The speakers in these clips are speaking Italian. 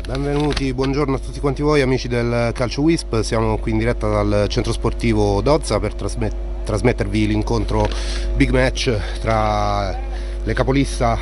Benvenuti, buongiorno a tutti quanti voi amici del Calcio Wisp. Siamo qui in diretta dal centro sportivo Dozza per trasmettervi l'incontro big match tra le capolista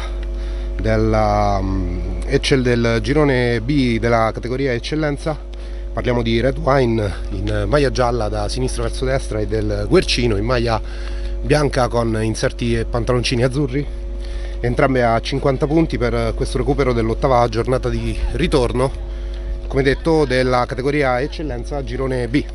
del girone B della categoria eccellenza. Parliamo di Red Wine in maglia gialla da sinistra verso destra e del Guercino in maglia bianca con inserti e pantaloncini azzurri, entrambe a 50 punti per questo recupero dell'ottava giornata di ritorno, come detto, della categoria eccellenza girone B.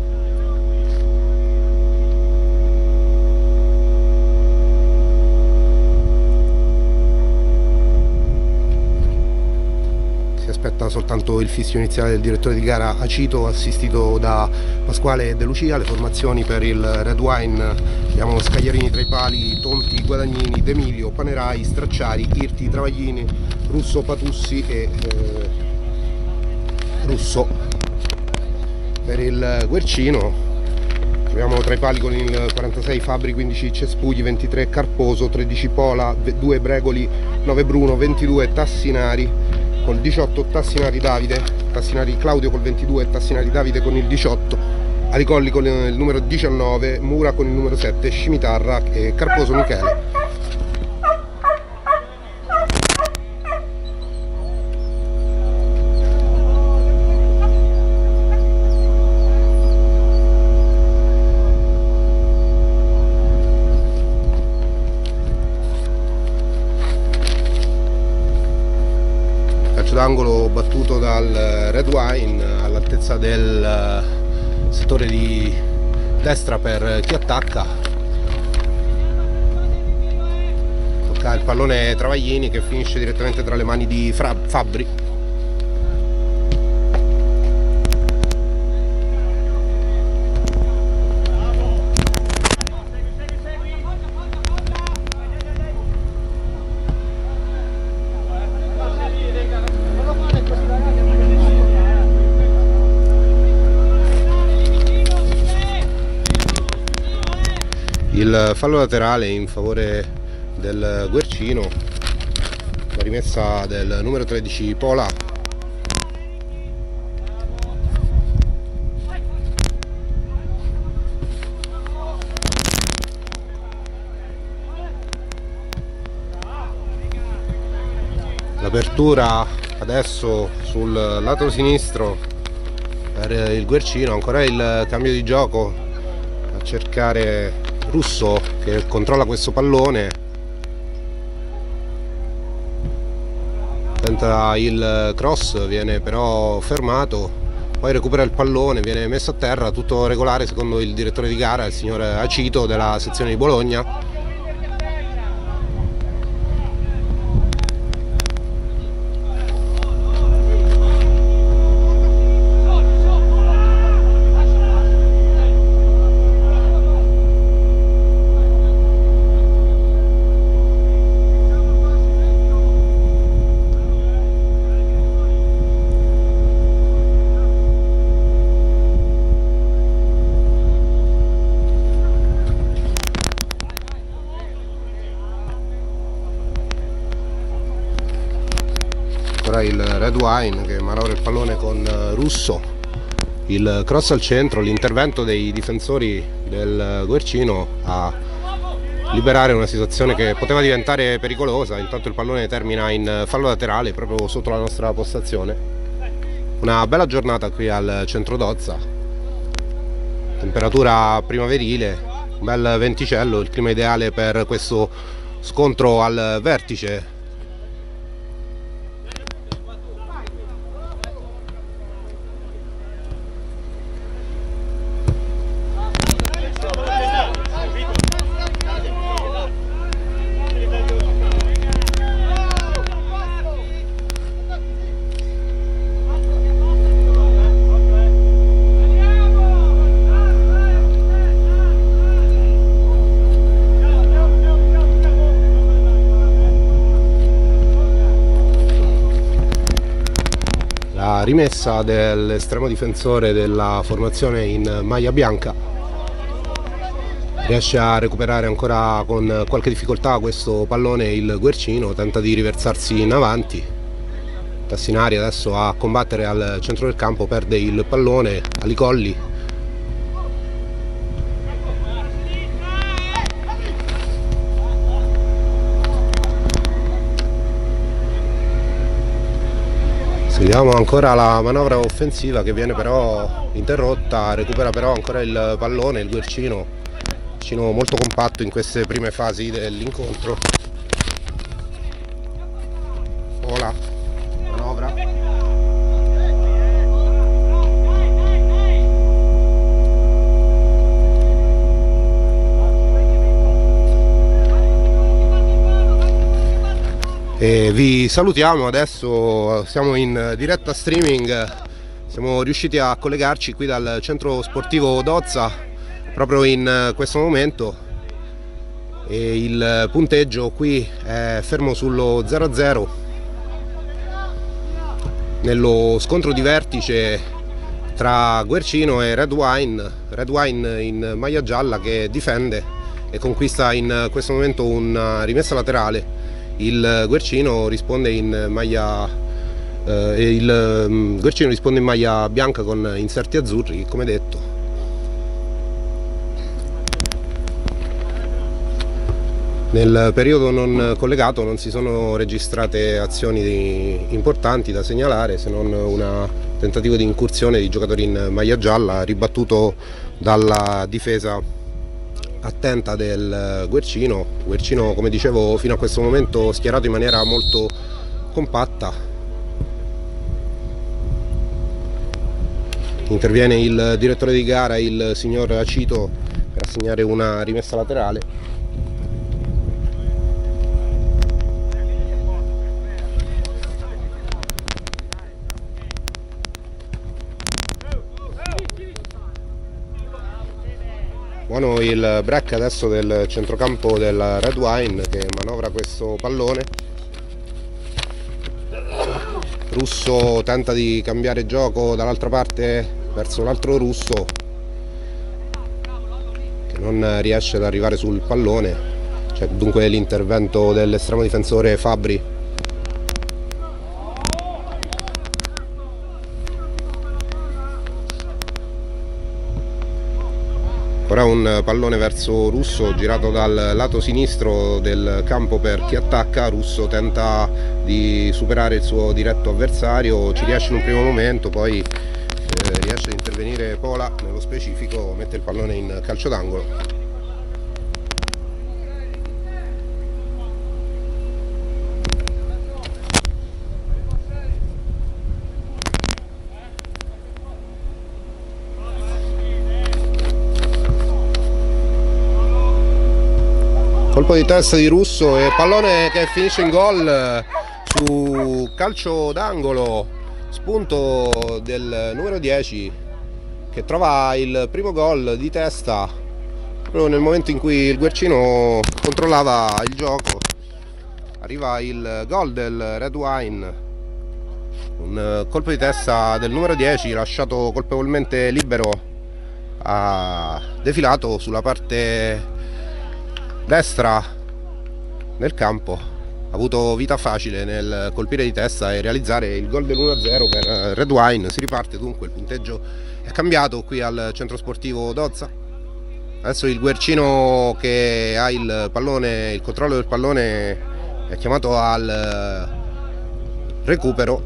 Si aspetta soltanto il fischio iniziale del direttore di gara Acito, assistito da Pasquale De Lucia. Le formazioni per il Red Wine: abbiamo Scagliarini tra i pali, Tonti, Guadagnini, D'Emilio, Panerai, Stracciari, Irti, Travaglini, Russo, Patussi e Russo. Per il Guercino abbiamo tra i pali con il 46 Fabri, 15 Cespugli, 23 Carposo, 13 Pola, 2 Bregoli, 9 Bruno, 22 Tassinari, col 18 Tassinari Davide, Tassinari Claudio col 22, Tassinari Davide con il 18, Aricolli con il numero 19, Mura con il numero 7, Scimitarra e Carposo Michele. D'angolo battuto dal Red Wine all'altezza del settore di destra per chi attacca. Tocca il pallone Travaglini, che finisce direttamente tra le mani di Fabri. Il fallo laterale in favore del Guercino, la rimessa del numero 13 Pola. L'apertura adesso sul lato sinistro per il Guercino, ancora il cambio di gioco a cercare Russo, che controlla questo pallone, tenta il cross, viene però fermato, poi recupera il pallone, viene messo a terra, tutto regolare secondo il direttore di gara, il signor Acito della sezione di Bologna. Il Red Wine che manovra il pallone con Russo, il cross al centro, l'intervento dei difensori del Guercino a liberare una situazione che poteva diventare pericolosa. Intanto il pallone termina in fallo laterale proprio sotto la nostra postazione. Una bella giornata qui al centro Dozza, temperatura primaverile, un bel venticello, il clima ideale per questo scontro al vertice. La rimessa dell'estremo difensore della formazione in maglia bianca, riesce a recuperare ancora con qualche difficoltà questo pallone il Guercino, tenta di riversarsi in avanti, Tassinari adesso a combattere al centro del campo, perde il pallone, Ali Colli. Vediamo ancora la manovra offensiva che viene però interrotta, recupera però ancora il pallone il Guercino molto compatto in queste prime fasi dell'incontro. Ola, manovra. E vi salutiamo, adesso siamo in diretta streaming, siamo riusciti a collegarci qui dal centro sportivo Dozza proprio in questo momento e il punteggio qui è fermo sullo 0-0 nello scontro di vertice tra Guercino e Red Wine in maglia gialla che difende e conquista in questo momento una rimessa laterale. Il Guercino risponde in maglia bianca con inserti azzurri, come detto. Nel periodo non collegato non si sono registrate azioni importanti da segnalare, se non un tentativo di incursione di giocatori in maglia gialla ribattuto dalla difesa attenta del Guercino, come dicevo fino a questo momento schierato in maniera molto compatta. Interviene il direttore di gara, il signor Acito, per assegnare una rimessa laterale. Buono il break adesso del centrocampo del Red Wine che manovra questo pallone. Russo tenta di cambiare gioco dall'altra parte verso l'altro russo che non riesce ad arrivare sul pallone. C'è dunque l'intervento dell'estremo difensore Fabbri. Ora un pallone verso Russo girato dal lato sinistro del campo per chi attacca. Russo tenta di superare il suo diretto avversario, ci riesce in un primo momento, poi riesce ad intervenire Pola, nello specifico mette il pallone in calcio d'angolo. Colpo di testa di Russo e pallone che finisce in gol su calcio d'angolo, spunto del numero 10 che trova il primo gol di testa proprio nel momento in cui il Guercino controllava il gioco. Arriva il gol del Red Wine, un colpo di testa del numero 10 lasciato colpevolmente libero, ha defilato sulla parte destra nel campo, ha avuto vita facile nel colpire di testa e realizzare il gol dell'1-0 per Red Wine. Si riparte dunque, il punteggio è cambiato qui al centro sportivo Dozza. Adesso il Guercino che ha il pallone, il controllo del pallone, è chiamato al recupero.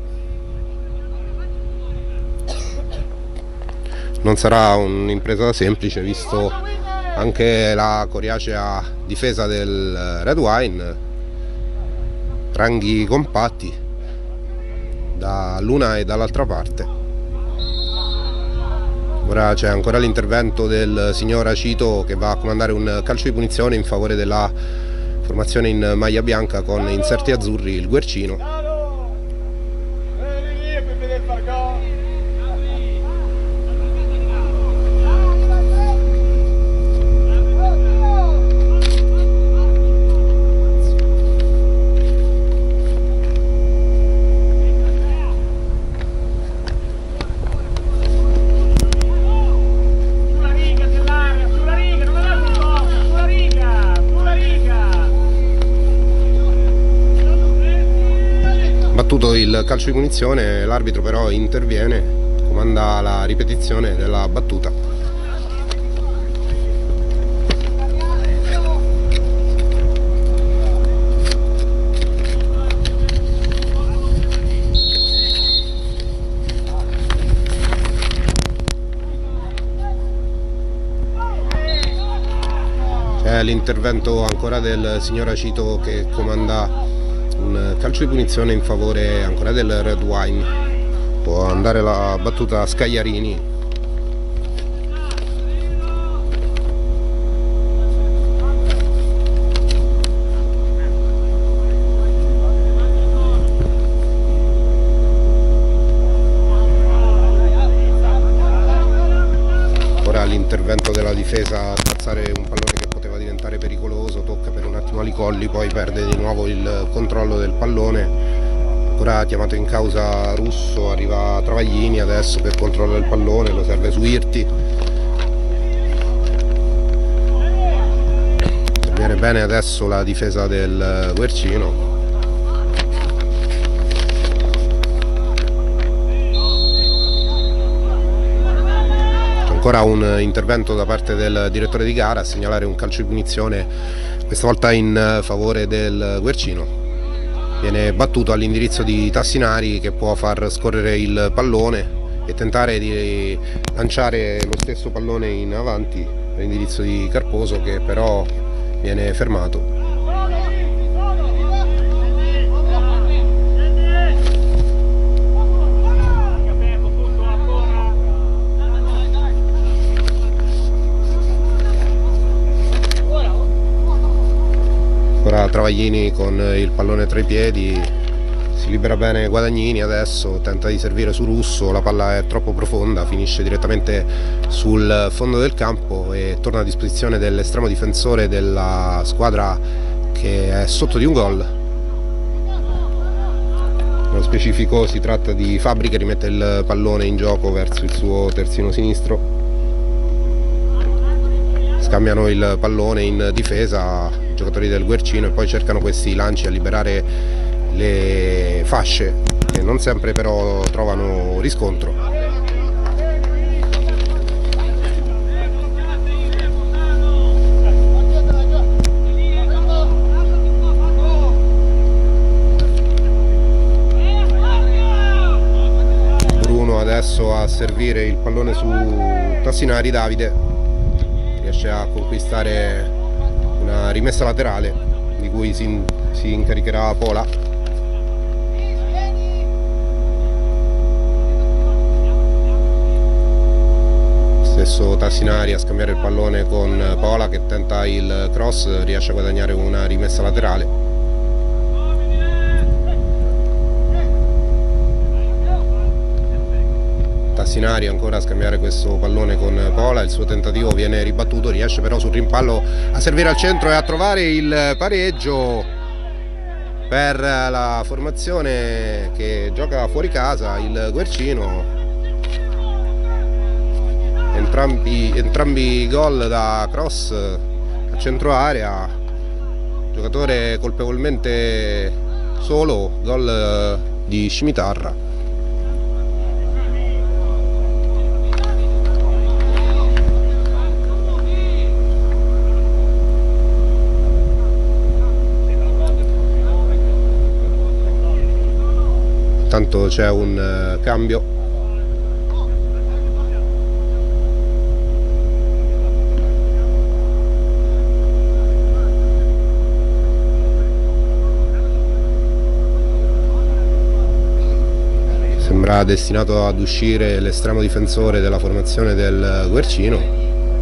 Non sarà un'impresa semplice visto anche la coriacea difesa del Red Wine, ranghi compatti dall'una e dall'altra parte. Ora c'è ancora l'intervento del signor Acito che va a comandare un calcio di punizione in favore della formazione in maglia bianca con inserti azzurri, il Guercino. Il calcio di punizione, l'arbitro però interviene, comanda la ripetizione della battuta. C'è l'intervento ancora del signor Acito che comanda un calcio di punizione in favore ancora del Red Wine. Può andare la battuta a Scagliarini. Ora l'intervento della difesa a spazzare un pallone che poteva diventare pericoloso, tocca per un attimo Ali Colli, poi perde di nuovo il controllo del pallone. Ancora chiamato in causa Russo, arriva Travaglini adesso per controllo del pallone, lo serve su Irti. Viene bene adesso la difesa del Guercino. Ancora un intervento da parte del direttore di gara a segnalare un calcio di punizione, questa volta in favore del Guercino. Viene battuto all'indirizzo di Tassinari, che può far scorrere il pallone e tentare di lanciare lo stesso pallone in avanti all'indirizzo di Carposo, che però viene fermato. Ora Travaglini con il pallone tra i piedi, si libera bene Guadagnini adesso, tenta di servire su Russo, la palla è troppo profonda, finisce direttamente sul fondo del campo e torna a disposizione dell'estremo difensore della squadra che è sotto di un gol. Nello specifico si tratta di Fabri, che rimette il pallone in gioco verso il suo terzino sinistro. Scambiano il pallone in difesa i giocatori del Guercino e poi cercano questi lanci a liberare le fasce, che non sempre però trovano riscontro. Bruno adesso a servire il pallone su Tassinari. Davide riesce a conquistare una rimessa laterale di cui si incaricherà Pola. Stesso Tassinari a scambiare il pallone con Pola, che tenta il cross, riesce a guadagnare una rimessa laterale. Tassinari ancora a scambiare questo pallone con Pola, il suo tentativo viene ribattuto, riesce però sul rimpallo a servire al centro e a trovare il pareggio per la formazione che gioca fuori casa, il Guercino. Entrambi gol da cross a centro area, giocatore colpevolmente solo, gol di Scimitarra. Intanto c'è un cambio. Sembra destinato ad uscire l'estremo difensore della formazione del Guercino.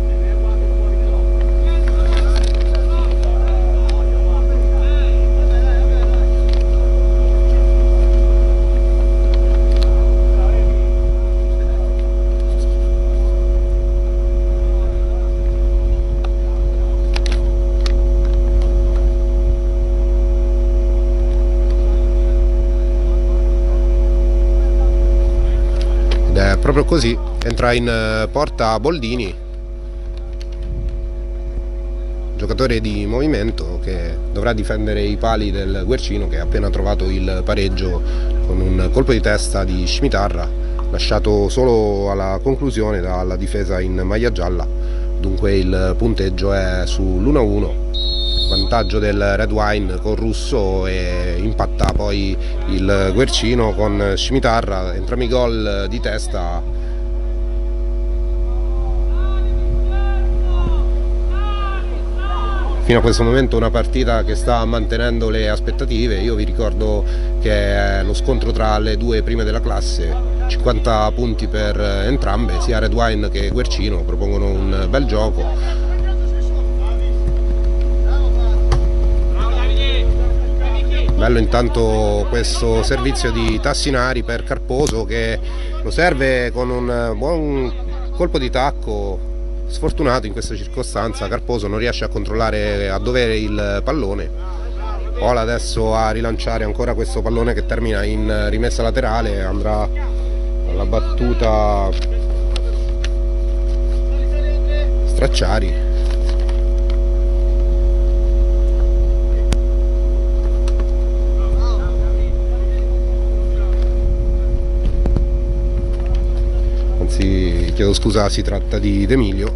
Proprio così entra in porta Boldini, giocatore di movimento che dovrà difendere i pali del Guercino, che ha appena trovato il pareggio con un colpo di testa di Scimitarra, lasciato solo alla conclusione dalla difesa in maglia gialla. Dunque il punteggio è sull'1-1, vantaggio del Red Wine con Russo, e impatta poi il Guercino con Scimitarra, entrambi gol di testa. Fino a questo momento una partita che sta mantenendo le aspettative. Io vi ricordo che è lo scontro tra le due prime della classe, 50 punti per entrambe, sia Red Wine che Guercino propongono un bel gioco. Bello intanto questo servizio di Tassinari per Carposo, che lo serve con un buon colpo di tacco. Sfortunato in questa circostanza, Carposo non riesce a controllare a dovere il pallone. Pola adesso a rilanciare ancora questo pallone che termina in rimessa laterale, andrà alla battuta Stracciari. Anzi, chiedo scusa, si tratta di D'Emilio.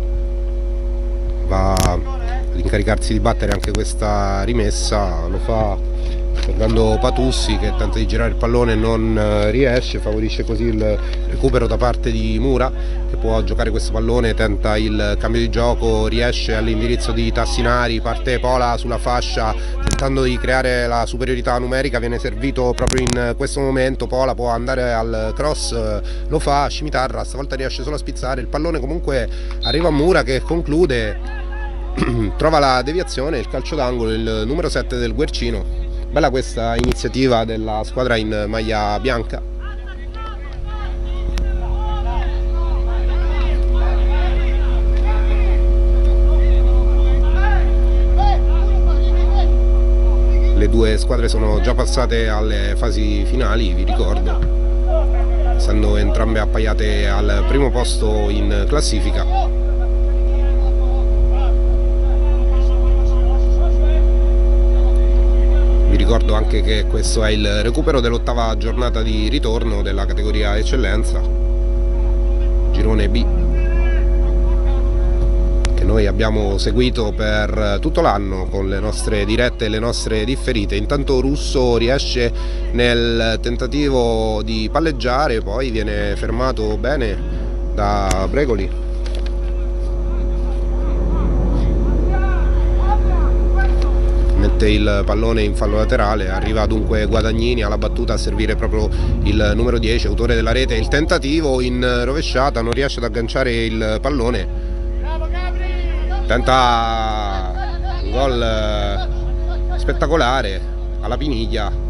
Va ad incaricarsi di battere anche questa rimessa, lo fa Fernando Patussi, che tenta di girare il pallone, non riesce, favorisce così il recupero da parte di Mura, che può giocare questo pallone, tenta il cambio di gioco, riesce all'indirizzo di Tassinari, parte Pola sulla fascia tentando di creare la superiorità numerica, viene servito proprio in questo momento. Pola può andare al cross, lo fa, Scimitarra stavolta riesce solo a spizzare il pallone, comunque arriva a Mura che conclude, trova la deviazione, il calcio d'angolo, il numero 7 del Guercino. Bella questa iniziativa della squadra in maglia bianca. Le due squadre sono già passate alle fasi finali, vi ricordo, essendo entrambe appaiate al primo posto in classifica. Vi ricordo anche che questo è il recupero dell'8ª giornata di ritorno della categoria eccellenza, girone B, che noi abbiamo seguito per tutto l'anno con le nostre dirette e le nostre differite. Intanto Russo riesce nel tentativo di palleggiare, poi viene fermato bene da Bregoli. Mette il pallone in fallo laterale, arriva dunque Guadagnini alla battuta a servire proprio il numero 10, autore della rete. Il tentativo in rovesciata, non riesce ad agganciare il pallone, tenta un gol spettacolare alla Piniglia.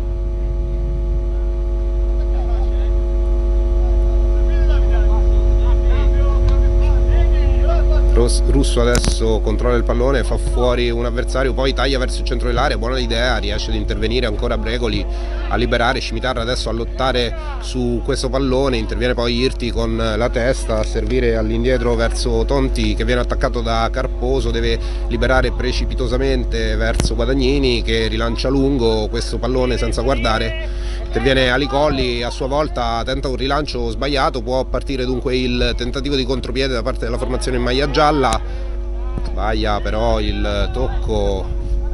Russo adesso controlla il pallone, fa fuori un avversario, poi taglia verso il centro dell'area, buona l'idea, riesce ad intervenire ancora Bregoli a liberare Scimitarra adesso a lottare su questo pallone, interviene poi Irti con la testa a servire all'indietro verso Tonti, che viene attaccato da Carposo, deve liberare precipitosamente verso Guadagnini, che rilancia lungo questo pallone senza guardare. Interviene Ali Colli, a sua volta tenta un rilancio sbagliato, può partire dunque il tentativo di contropiede da parte della formazione in maglia gialla, sbaglia però il tocco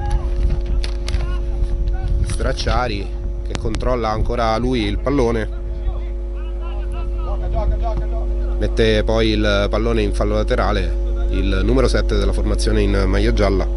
Stracciari, che controlla ancora lui il pallone, mette poi il pallone in fallo laterale il numero 7 della formazione in maglia gialla.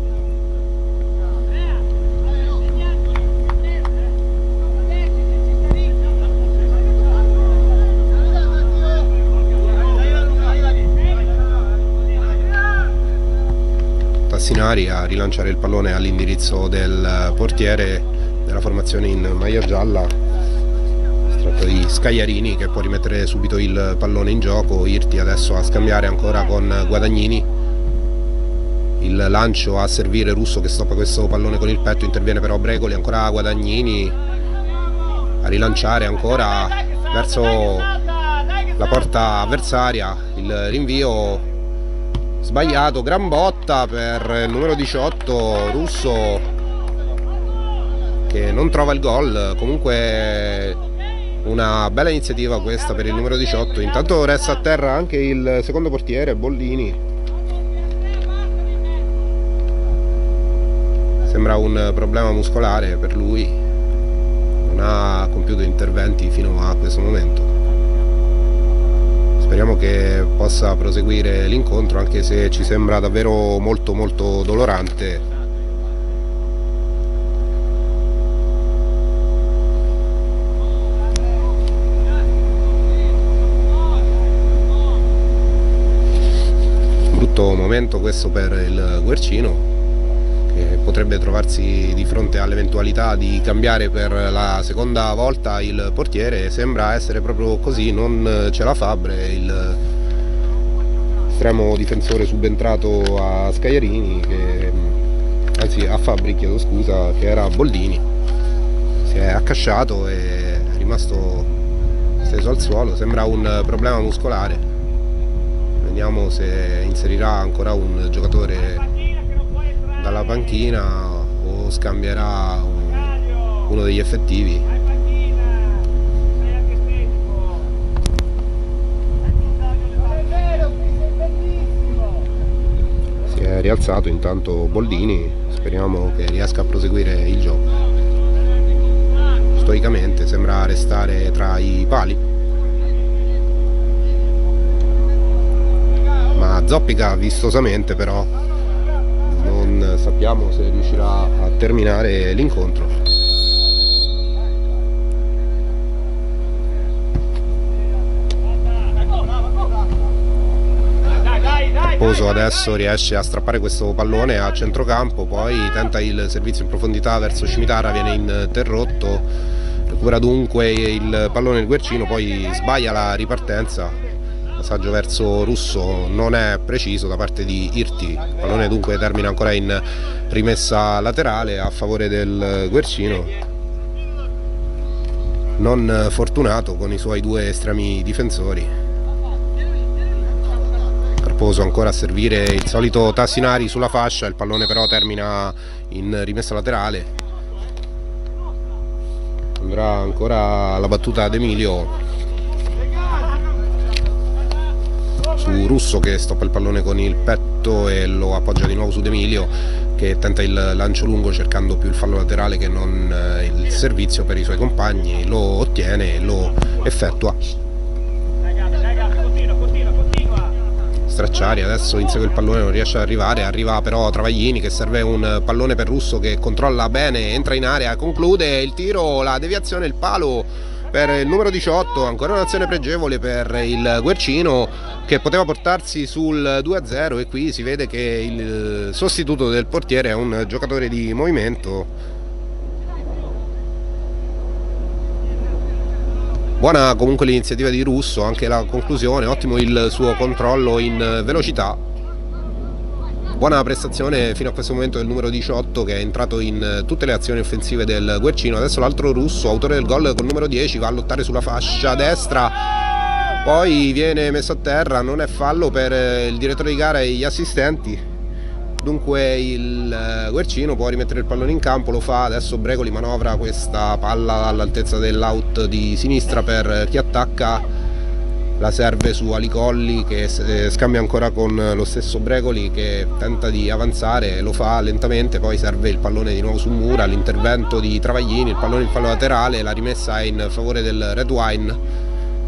Tassinari a rilanciare il pallone all'indirizzo del portiere della formazione in maglia gialla. Si tratta di Scagliarini, che può rimettere subito il pallone in gioco. Irti adesso a scambiare ancora con Guadagnini, il lancio a servire Russo che stoppa questo pallone con il petto, interviene però Bregoli, ancora Guadagnini a rilanciare ancora verso la porta avversaria, il rinvio sbagliato, gran botta per il numero 18 Russo, che non trova il gol. Comunque una bella iniziativa questa per il numero 18. Intanto resta a terra anche il secondo portiere Bollini. Sembra un problema muscolare per lui, non ha compiuto interventi fino a questo momento. Speriamo che possa proseguire l'incontro, anche se ci sembra davvero molto dolorante. Brutto momento questo per il Guercino, che potrebbe trovarsi di fronte all'eventualità di cambiare per la seconda volta il portiere. Sembra essere proprio così, non ce la Fabre, il estremo difensore subentrato a Scagliarini, anzi a Fabbri, chiedo scusa, che era Boldini. Si è accasciato e è rimasto steso al suolo, sembra un problema muscolare. Vediamo se inserirà ancora un giocatore dalla panchina o scambierà uno degli effettivi. Si è rialzato intanto Boldini, speriamo che riesca a proseguire il gioco. Stoicamente sembra restare tra i pali, ma zoppica vistosamente, però non sappiamo se riuscirà a terminare l'incontro. Poso adesso riesce a strappare questo pallone a centrocampo, poi tenta il servizio in profondità verso Cimitara, viene interrotto, recupera dunque il pallone il Guercino, poi sbaglia la ripartenza. Passaggio verso Russo non è preciso da parte di Irti, il pallone dunque termina ancora in rimessa laterale a favore del Guercino, non fortunato con i suoi due estremi difensori. Carposo ancora a servire il solito Tassinari sulla fascia, il pallone però termina in rimessa laterale. Andrà ancora la battuta ad Emilio su Russo, che stoppa il pallone con il petto e lo appoggia di nuovo su D'Emilio, che tenta il lancio lungo cercando più il fallo laterale che non il servizio per i suoi compagni. Lo ottiene e lo effettua. Stracciari adesso insegue il pallone, non riesce ad arrivare, arriva però Travaglini, che serve un pallone per Russo, che controlla bene, entra in area, conclude il tiro, la deviazione, il palo per il numero 18. Ancora un'azione pregevole per il Guercino, che poteva portarsi sul 2-0, e qui si vede che il sostituto del portiere è un giocatore di movimento. Buona comunque l'iniziativa di Russo, anche la conclusione, ottimo il suo controllo in velocità. Buona prestazione fino a questo momento del numero 18, che è entrato in tutte le azioni offensive del Guercino. Adesso l'altro Russo, autore del gol col numero 10, va a lottare sulla fascia destra, poi viene messo a terra, non è fallo per il direttore di gara e gli assistenti. Dunque il Guercino può rimettere il pallone in campo, lo fa. Adesso Bregoli manovra questa palla all'altezza dell'out di sinistra per chi attacca, la serve su Alicolli, che scambia ancora con lo stesso Bregoli, che tenta di avanzare, lo fa lentamente, poi serve il pallone di nuovo su Mura, l'intervento di Travaglini, il pallone in fallo laterale, la rimessa è in favore del Red Wine.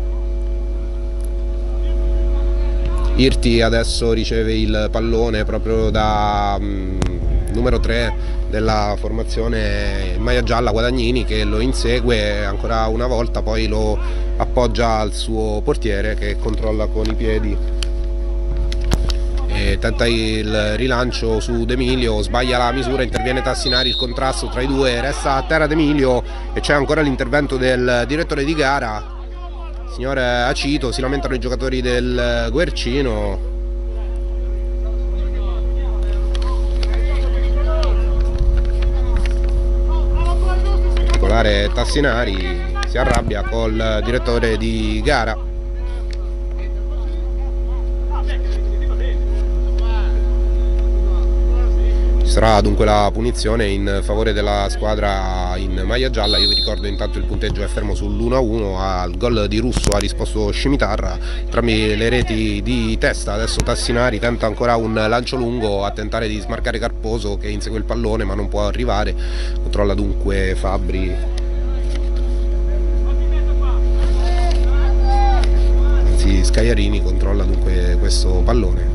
Irti adesso riceve il pallone proprio da numero 3 della formazione in maglia gialla, Guadagnini, che lo insegue ancora una volta, poi lo appoggia al suo portiere, che controlla con i piedi e tenta il rilancio su D'Emilio, sbaglia la misura, interviene Tassinari, il contrasto tra i due, resta a terra D'Emilio e c'è ancora l'intervento del direttore di gara. Signor Acito, si lamentano i giocatori del Guercino. In particolare Tassinari si arrabbia col direttore di gara. Ci sarà dunque la punizione in favore della squadra in maglia gialla. Io vi ricordo intanto il punteggio è fermo sull'1-1, al gol di Russo ha risposto Scimitarra tramite le reti di testa. Adesso Tassinari tenta ancora un lancio lungo a tentare di smarcare Carposo che insegue il pallone ma non può arrivare, controlla dunque Fabbri, anzi Scagliarini controlla dunque questo pallone.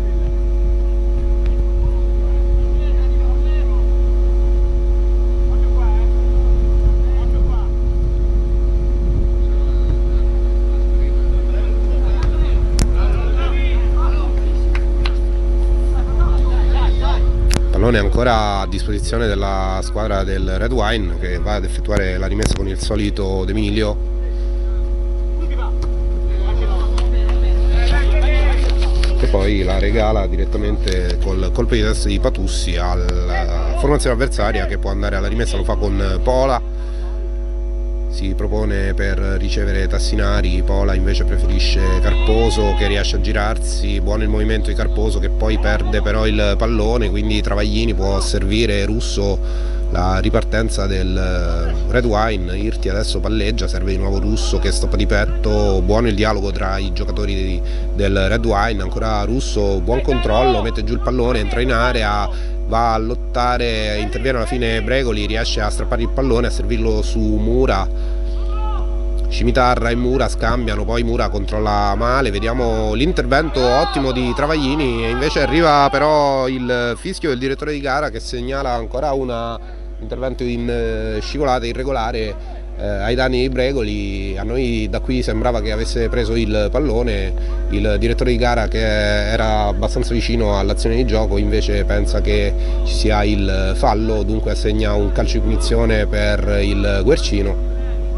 Pallone ancora a disposizione della squadra del Red Wine che va ad effettuare la rimessa con il solito D'Emilio. E poi la regala direttamente col colpo di testa di Patussi alla formazione avversaria che può andare alla rimessa, lo fa con Pola. Si propone per ricevere Tassinari, Pola invece preferisce Carposo che riesce a girarsi, buono il movimento di Carposo che poi perde però il pallone, quindi Travaglini può servire Russo la ripartenza del Red Wine. Irti adesso palleggia, serve di nuovo Russo che stoppa di petto, buono il dialogo tra i giocatori del Red Wine, ancora Russo, buon controllo, mette giù il pallone, entra in area, va a lottare, interviene alla fine Bregoli, riesce a strappare il pallone, a servirlo su Mura. Scimitarra e Mura scambiano, poi Mura controlla male, vediamo l'intervento ottimo di Travaglini e invece arriva però il fischio del direttore di gara che segnala ancora un intervento in scivolata irregolare ai danni di Bregoli. A noi da qui sembrava che avesse preso il pallone, il direttore di gara che era abbastanza vicino all'azione di gioco invece pensa che ci sia il fallo, dunque assegna un calcio di punizione per il Guercino.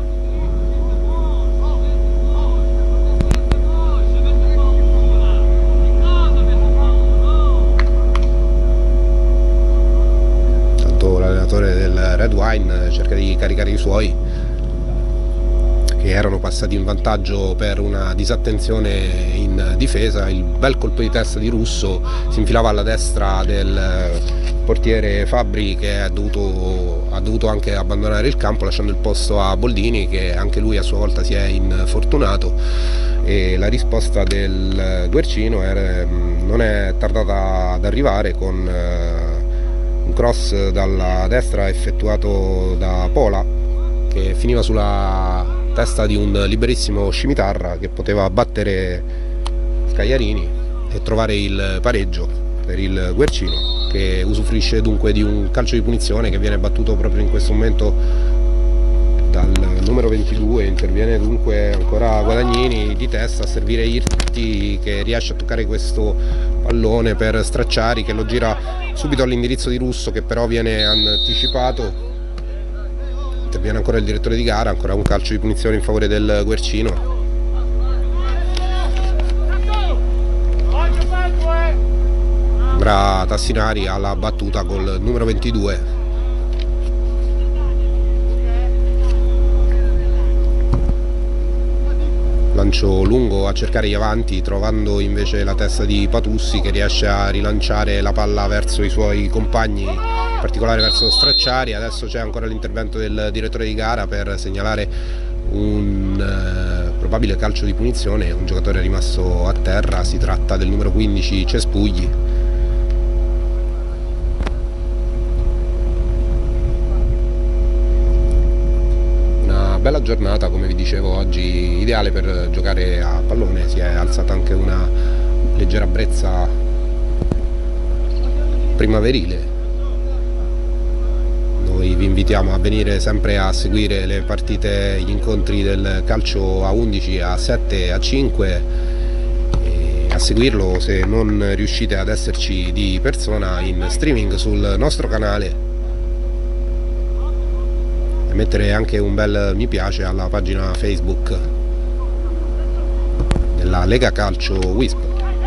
Tanto l'allenatore del Red Wine cerca di caricare i suoi che erano passati in vantaggio per una disattenzione in difesa. Il bel colpo di testa di Russo si infilava alla destra del portiere Fabbri che ha dovuto anche abbandonare il campo lasciando il posto a Boldini che anche lui a sua volta si è infortunato, e la risposta del Guercino non è tardata ad arrivare con un cross dalla destra effettuato da Pola che finiva sulla testa di un liberissimo Scimitarra che poteva battere Scagliarini e trovare il pareggio per il Guercino, che usufruisce dunque di un calcio di punizione che viene battuto proprio in questo momento dal numero 22. Interviene dunque ancora Guadagnini di testa a servire Irti che riesce a toccare questo pallone per Stracciari che lo gira subito all'indirizzo di Russo che però viene anticipato. Interviene ancora il direttore di gara, ancora un calcio di punizione in favore del Guercino. Sembra Tassinari alla battuta col numero 22. Lancio lungo a cercare gli avanti, trovando invece la testa di Patussi che riesce a rilanciare la palla verso i suoi compagni, in particolare verso Stracciari. Adesso c'è ancora l'intervento del direttore di gara per segnalare un probabile calcio di punizione. Un giocatore è rimasto a terra, si tratta del numero 15 Cespugli. Bella giornata, come vi dicevo, oggi ideale per giocare a pallone. Si è alzata anche una leggera brezza primaverile. Noi vi invitiamo a venire sempre a seguire le partite, gli incontri del calcio a 11, a 7, a 5 e a seguirlo, se non riuscite ad esserci di persona, in streaming sul nostro canale. Mettere anche un bel mi piace alla pagina Facebook della Lega Calcio Wisp.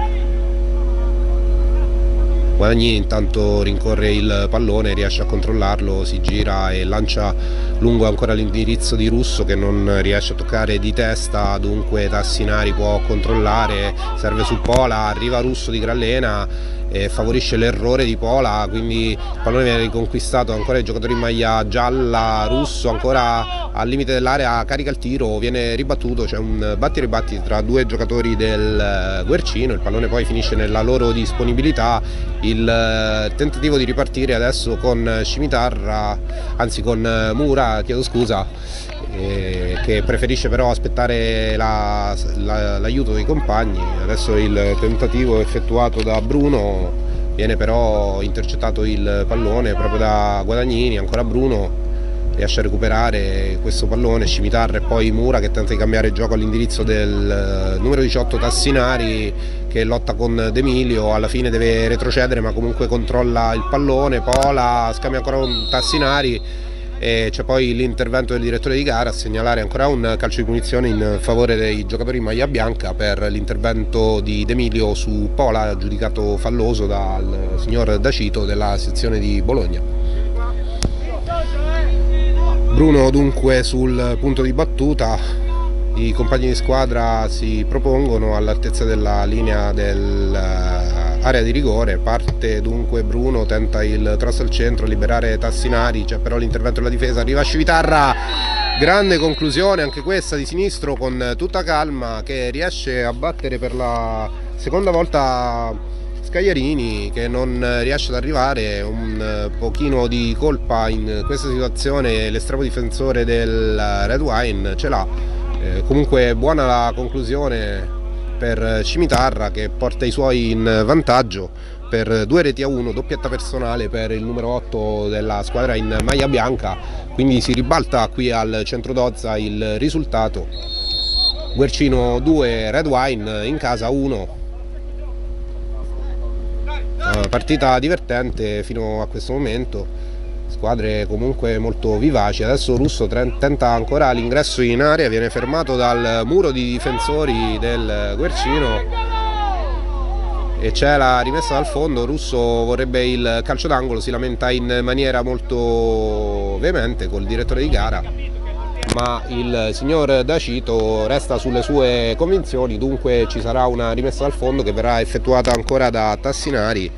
Guadagnini intanto rincorre il pallone, riesce a controllarlo, si gira e lancia lungo ancora l'indirizzo di Russo che non riesce a toccare di testa, dunque Tassinari può controllare, serve su Pola, arriva Russo di gran lena e favorisce l'errore di Pola, quindi il pallone viene riconquistato ancora dai giocatori in maglia gialla. Russo ancora al limite dell'area carica il tiro, viene ribattuto, c'è un batti e ribatti tra due giocatori del Guercino, il pallone poi finisce nella loro disponibilità. Il tentativo di ripartire adesso con Scimitarra, anzi con Mura, chiedo scusa, che preferisce però aspettare l'aiuto dei compagni. Adesso il tentativo effettuato da Bruno, viene però intercettato il pallone proprio da Guadagnini, ancora Bruno riesce a recuperare questo pallone, Scimitarra e poi Mura che tenta di cambiare gioco all'indirizzo del numero 18 Tassinari, che lotta con D'Emilio, alla fine deve retrocedere ma comunque controlla il pallone. Pola scambia ancora con Tassinari e c'è poi l'intervento del direttore di gara a segnalare ancora un calcio di punizione in favore dei giocatori in maglia bianca per l'intervento di D'Emilio su Pola, giudicato falloso dal signor Dacito della sezione di Bologna. Bruno dunque sul punto di battuta, i compagni di squadra si propongono all'altezza della linea dell'area di rigore, parte dunque Bruno, tenta il cross al centro, liberare Tassinari, c'è però l'intervento della difesa, arriva Scimitarra, grande conclusione anche questa di sinistro con tutta calma, che riesce a battere per la seconda volta Scagliarini, che non riesce ad arrivare. Un pochino di colpa in questa situazione l'estremo difensore del Red Wine ce l'ha. Comunque buona la conclusione per Scimitarra, che porta i suoi in vantaggio per 2-1, doppietta personale per il numero 8 della squadra in maglia bianca, quindi si ribalta qui al centro d'Ozza il risultato. Guercino 2, Red Wine in casa 1. Partita divertente fino a questo momento, squadre comunque molto vivaci. Adesso Russo tenta ancora l'ingresso in area, viene fermato dal muro di difensori del Guercino e c'è la rimessa dal fondo. Russo vorrebbe il calcio d'angolo, si lamenta in maniera molto veemente col direttore di gara, ma il signor Dacito resta sulle sue convinzioni, dunque ci sarà una rimessa dal fondo che verrà effettuata ancora da Tassinari.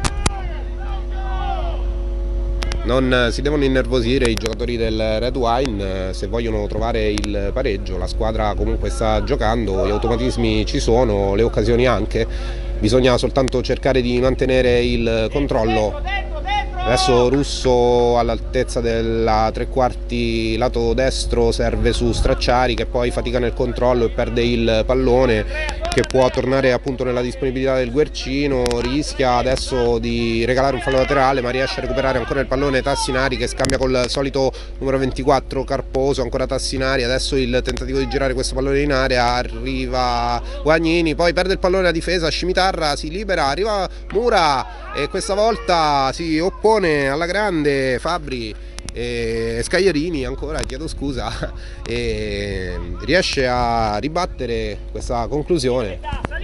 Non si devono innervosire i giocatori del Red Wine se vogliono trovare il pareggio, la squadra comunque sta giocando, gli automatismi ci sono, le occasioni anche, bisogna soltanto cercare di mantenere il controllo. Adesso Russo all'altezza della tre quarti lato destro serve su Stracciari, che poi fatica nel controllo e perde il pallone, che può tornare appunto nella disponibilità del Guercino. Rischia adesso di regalare un fallo laterale ma riesce a recuperare ancora il pallone Tassinari, che scambia col solito numero 24 Carposo, ancora Tassinari, adesso il tentativo di girare questo pallone in area, arriva Guagnini, poi perde il pallone a difesa, Scimitarra si libera, arriva Mura e questa volta si oppone alla grande Fabbri e Scagliarini, ancora chiedo scusa, e riesce a ribattere questa conclusione.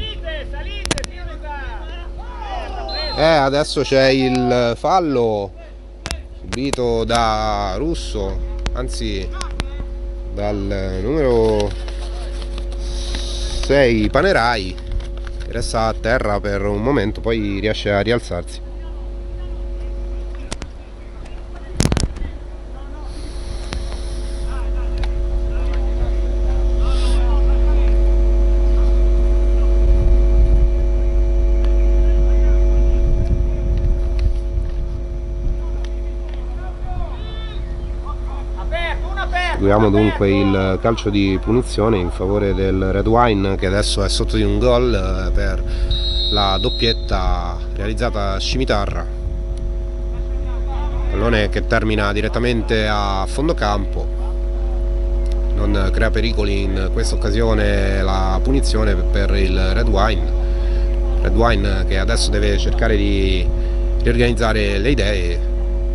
Adesso c'è il fallo subito da Russo, anzi dal numero 6 Panerai, resta a terra per un momento, poi riesce a rialzarsi. Seguiamo dunque il calcio di punizione in favore del Red Wine, che adesso è sotto di un gol per la doppietta realizzata a Scimitarra. Pallone che termina direttamente a fondo campo, non crea pericoli in questa occasione la punizione per il Red Wine. Red Wine che adesso deve cercare di riorganizzare le idee,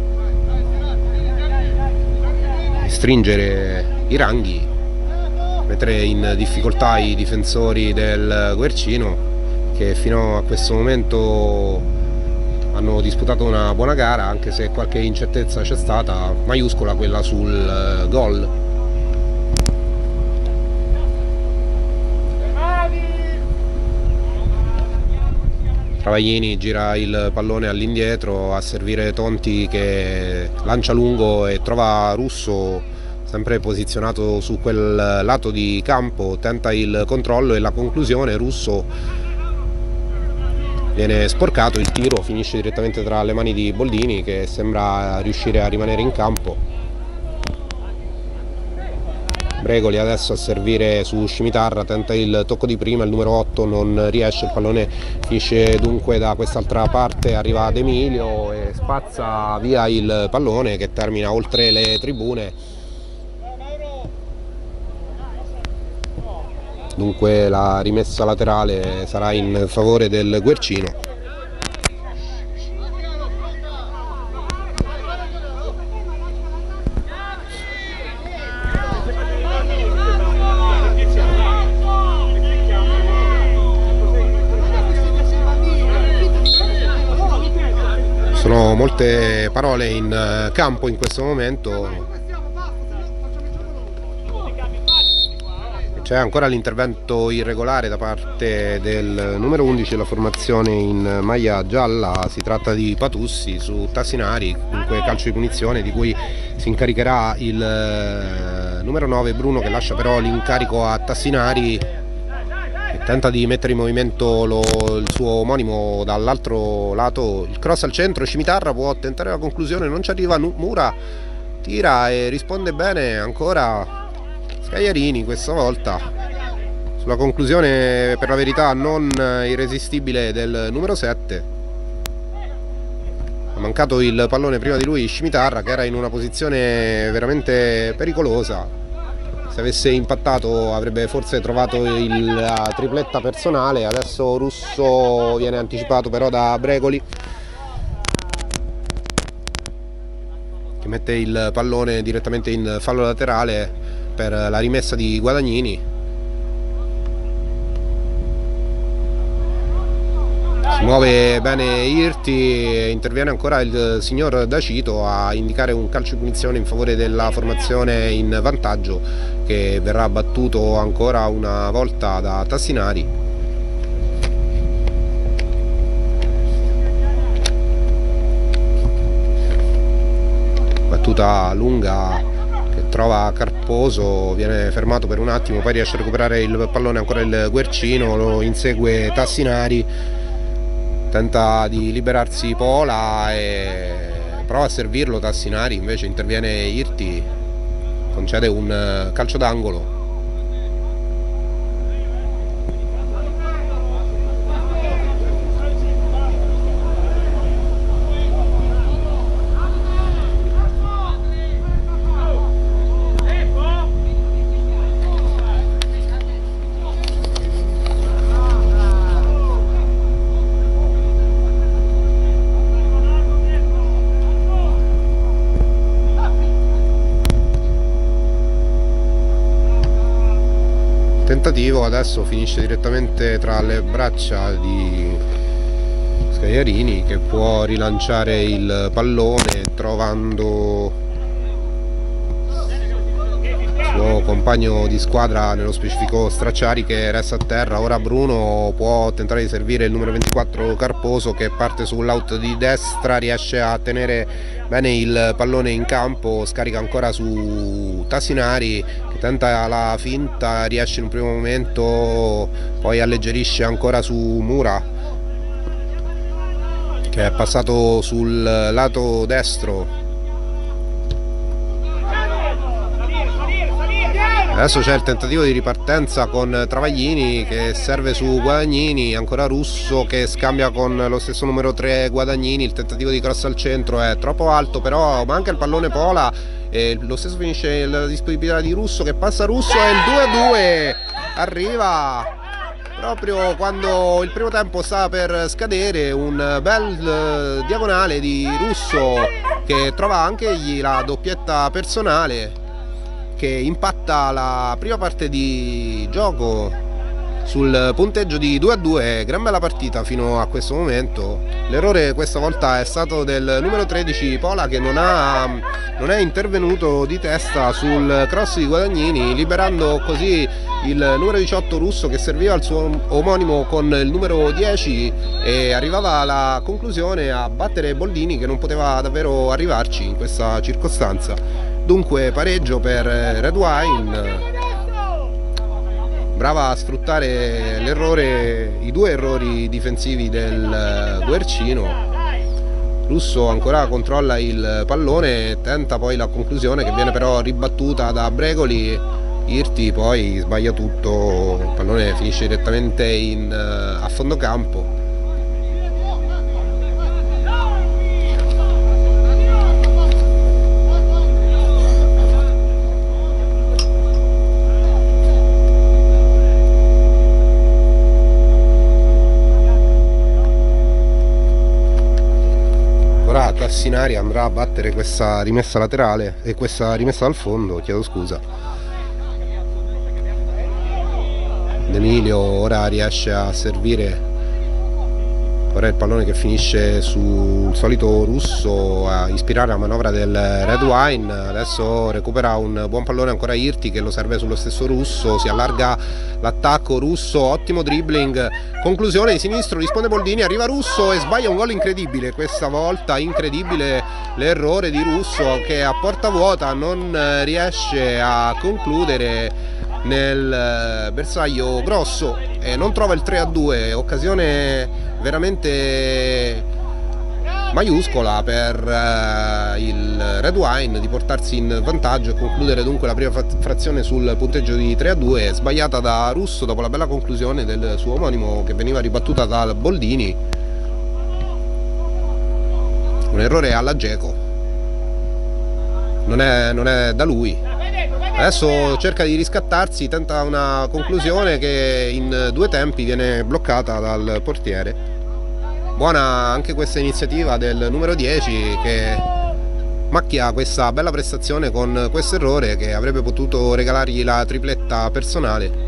stringere i ranghi, mettere in difficoltà i difensori del Guercino, che fino a questo momento hanno disputato una buona gara, anche se qualche incertezza c'è stata, maiuscola quella sul gol. Tra Travaglini gira il pallone all'indietro a servire Tonti che lancia lungo e trova Russo sempre posizionato su quel lato di campo, tenta il controllo e la conclusione. Russo viene sporcato, il tiro finisce direttamente tra le mani di Boldini che sembra riuscire a rimanere in campo. Bregoli adesso a servire su Scimitarra, tenta il tocco di prima, il numero 8 non riesce, il pallone finisce dunque da quest'altra parte, arriva Ad Emilio e spazza via il pallone che termina oltre le tribune. Dunque la rimessa laterale sarà in favore del Guercino. Sono molte parole in campo in questo momento. C'è ancora l'intervento irregolare da parte del numero 11 della formazione in maglia gialla, si tratta di Patussi su Tassinari, dunque calcio di punizione di cui si incaricherà il numero 9 Bruno, che lascia però l'incarico a Tassinari e tenta di mettere in movimento il suo omonimo dall'altro lato. Il cross al centro, Scimitarra può tentare la conclusione, non ci arriva, Mura tira e risponde bene ancora Scagliarini questa volta sulla conclusione, per la verità non irresistibile, del numero 7. Ha mancato il pallone prima di lui Scimitarra, che era in una posizione veramente pericolosa. Se avesse impattato avrebbe forse trovato la tripletta personale. Adesso Russo viene anticipato però da Bregoli, che mette il pallone direttamente in fallo laterale per la rimessa di Guadagnini. Si muove bene Irti, interviene ancora il signor Dacito a indicare un calcio di punizione in favore della formazione in vantaggio, che verrà battuto ancora una volta da Tassinari. Battuta lunga che trova Carposo, viene fermato per un attimo, poi riesce a recuperare il pallone ancora il Guercino, lo insegue Tassinari, tenta di liberarsi Pola e prova a servirlo Tassinari, invece interviene Irti, concede un calcio d'angolo. Tentativo adesso finisce direttamente tra le braccia di Scagliarini, che può rilanciare il pallone trovando il suo compagno di squadra, nello specifico Stracciari, che resta a terra. Ora Bruno può tentare di servire il numero 24 Carposo, che parte sull'out di destra, riesce a tenere bene il pallone in campo, scarica ancora su Tassinari che tenta la finta, riesce in un primo momento, poi alleggerisce ancora su Mura, che è passato sul lato destro. Adesso c'è il tentativo di ripartenza con Travaglini che serve su Guadagnini, ancora Russo che scambia con lo stesso numero 3 Guadagnini, il tentativo di cross al centro è troppo alto, però manca il pallone Pola e lo stesso finisce la disponibilità di Russo, che passa Russo e il 2-2 arriva proprio quando il primo tempo sta per scadere. Un bel diagonale di Russo che trova anche egli la doppietta personale, che impatta la prima parte di gioco sul punteggio di 2-2. Gran bella partita fino a questo momento. L'errore questa volta è stato del numero 13 Pola, che non è intervenuto di testa sul cross di Guadagnini, liberando così il numero 18 Russo, che serviva al suo omonimo con il numero 10 e arrivava alla conclusione a battere Boldini, che non poteva davvero arrivarci in questa circostanza. Dunque pareggio per Red Wine. Brava a sfruttare i due errori difensivi del Guercino. Russo ancora controlla il pallone, tenta poi la conclusione, che viene però ribattuta da Bregoli. Irti poi sbaglia tutto, il pallone finisce direttamente a fondo campo. Ora Tassinari andrà a battere questa rimessa laterale e questa rimessa dal fondo, chiedo scusa. D'Emilio ora riesce a servire, ora il pallone che finisce sul solito Russo a ispirare la manovra del Red Wine. Adesso recupera un buon pallone ancora Irti, che lo serve sullo stesso Russo, si allarga l'attacco Russo, ottimo dribbling, conclusione di sinistro, risponde Boldini, arriva Russo e sbaglia un gol incredibile questa volta, incredibile l'errore di Russo, che a porta vuota non riesce a concludere nel bersaglio grosso e non trova il 3-2, occasione veramente maiuscola per il Red Wine di portarsi in vantaggio e concludere dunque la prima frazione sul punteggio di 3-2, sbagliata da Russo dopo la bella conclusione del suo omonimo, che veniva ribattuta dal Boldini. Un errore alla Geco, non è da lui. Adesso cerca di riscattarsi, tenta una conclusione che in due tempi viene bloccata dal portiere. Buona anche questa iniziativa del numero 10, che macchia questa bella prestazione con questo errore che avrebbe potuto regalargli la tripletta personale.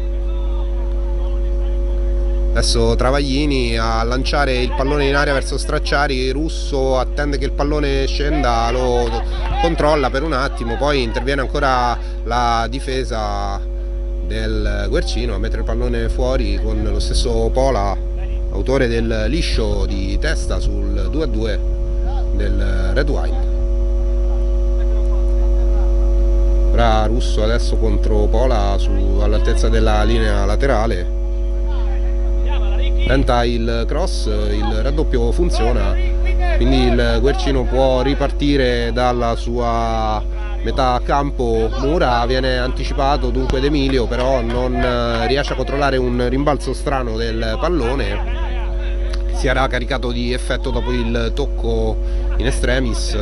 Adesso Travaglini a lanciare il pallone in aria verso Stracciari, Russo attende che il pallone scenda, lo controlla per un attimo, poi interviene ancora la difesa del Guercino a mettere il pallone fuori, con lo stesso Pola, autore del liscio di testa sul 2-2 del Red Wine. Ora Russo adesso contro Pola all'altezza della linea laterale. Tenta il cross, il raddoppio funziona, quindi il Guercino può ripartire dalla sua metà campo. Mura viene anticipato dunque D'Emilio, però non riesce a controllare un rimbalzo strano del pallone, che si era caricato di effetto dopo il tocco in extremis.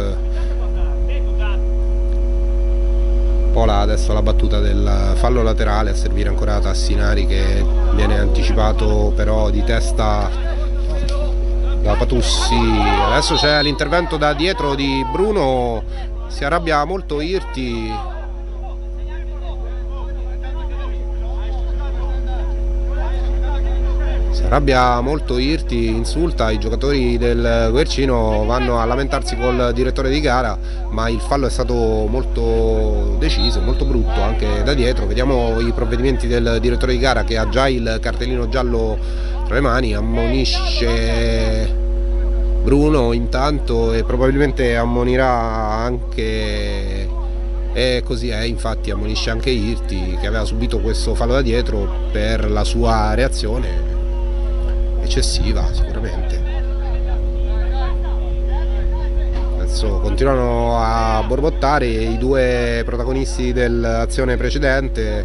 Pola adesso la battuta del fallo laterale, a servire ancora Tassinari, che viene anticipato però di testa da Patussi. Adesso c'è l'intervento da dietro di Bruno, si arrabbia molto Irti. Insulta i giocatori del Guercino, vanno a lamentarsi col direttore di gara, ma il fallo è stato molto deciso, molto brutto anche da dietro. Vediamo i provvedimenti del direttore di gara, che ha già il cartellino giallo tra le mani, ammonisce Bruno intanto e probabilmente ammonirà anche, e così è, infatti ammonisce anche Irti, che aveva subito questo fallo da dietro per la sua reazione eccessiva sicuramente. Adesso continuano a borbottare i due protagonisti dell'azione precedente,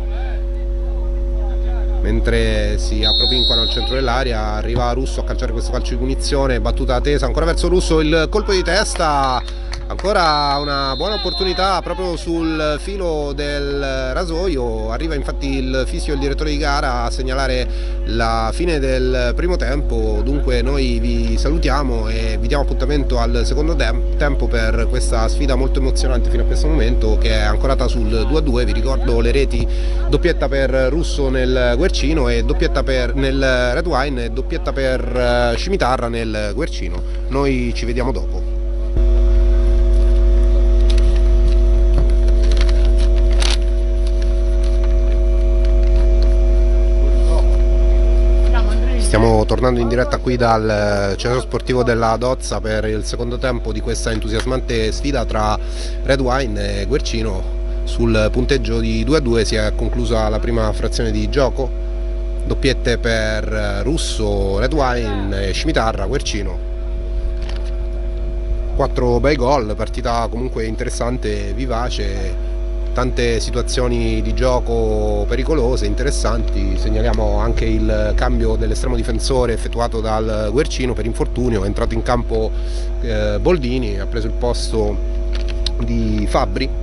mentre si appropinquano al centro dell'area. Arriva Russo a calciare questo calcio di punizione, battuta tesa ancora verso Russo, il colpo di testa Ancora una buona opportunità proprio sul filo del rasoio, arriva infatti il fisio del direttore di gara a segnalare la fine del primo tempo, dunque noi vi salutiamo e vi diamo appuntamento al secondo tempo per questa sfida molto emozionante fino a questo momento, che è ancorata sul 2-2, vi ricordo le reti: doppietta per Russo nel Guercino e doppietta nel Red Wine e doppietta per Scimitarra nel Guercino. Noi ci vediamo dopo. Stiamo tornando in diretta qui dal centro sportivo della Dozza per il secondo tempo di questa entusiasmante sfida tra Red Wine e Guercino. Sul punteggio di 2-2 si è conclusa la prima frazione di gioco, doppiette per Russo, Red Wine e Scimitarra, Guercino. 4 bei gol, partita comunque interessante, vivace, tante situazioni di gioco pericolose, interessanti. Segnaliamo anche il cambio dell'estremo difensore effettuato dal Guercino per infortunio. È entrato in campo Boldini, ha preso il posto di Fabbri.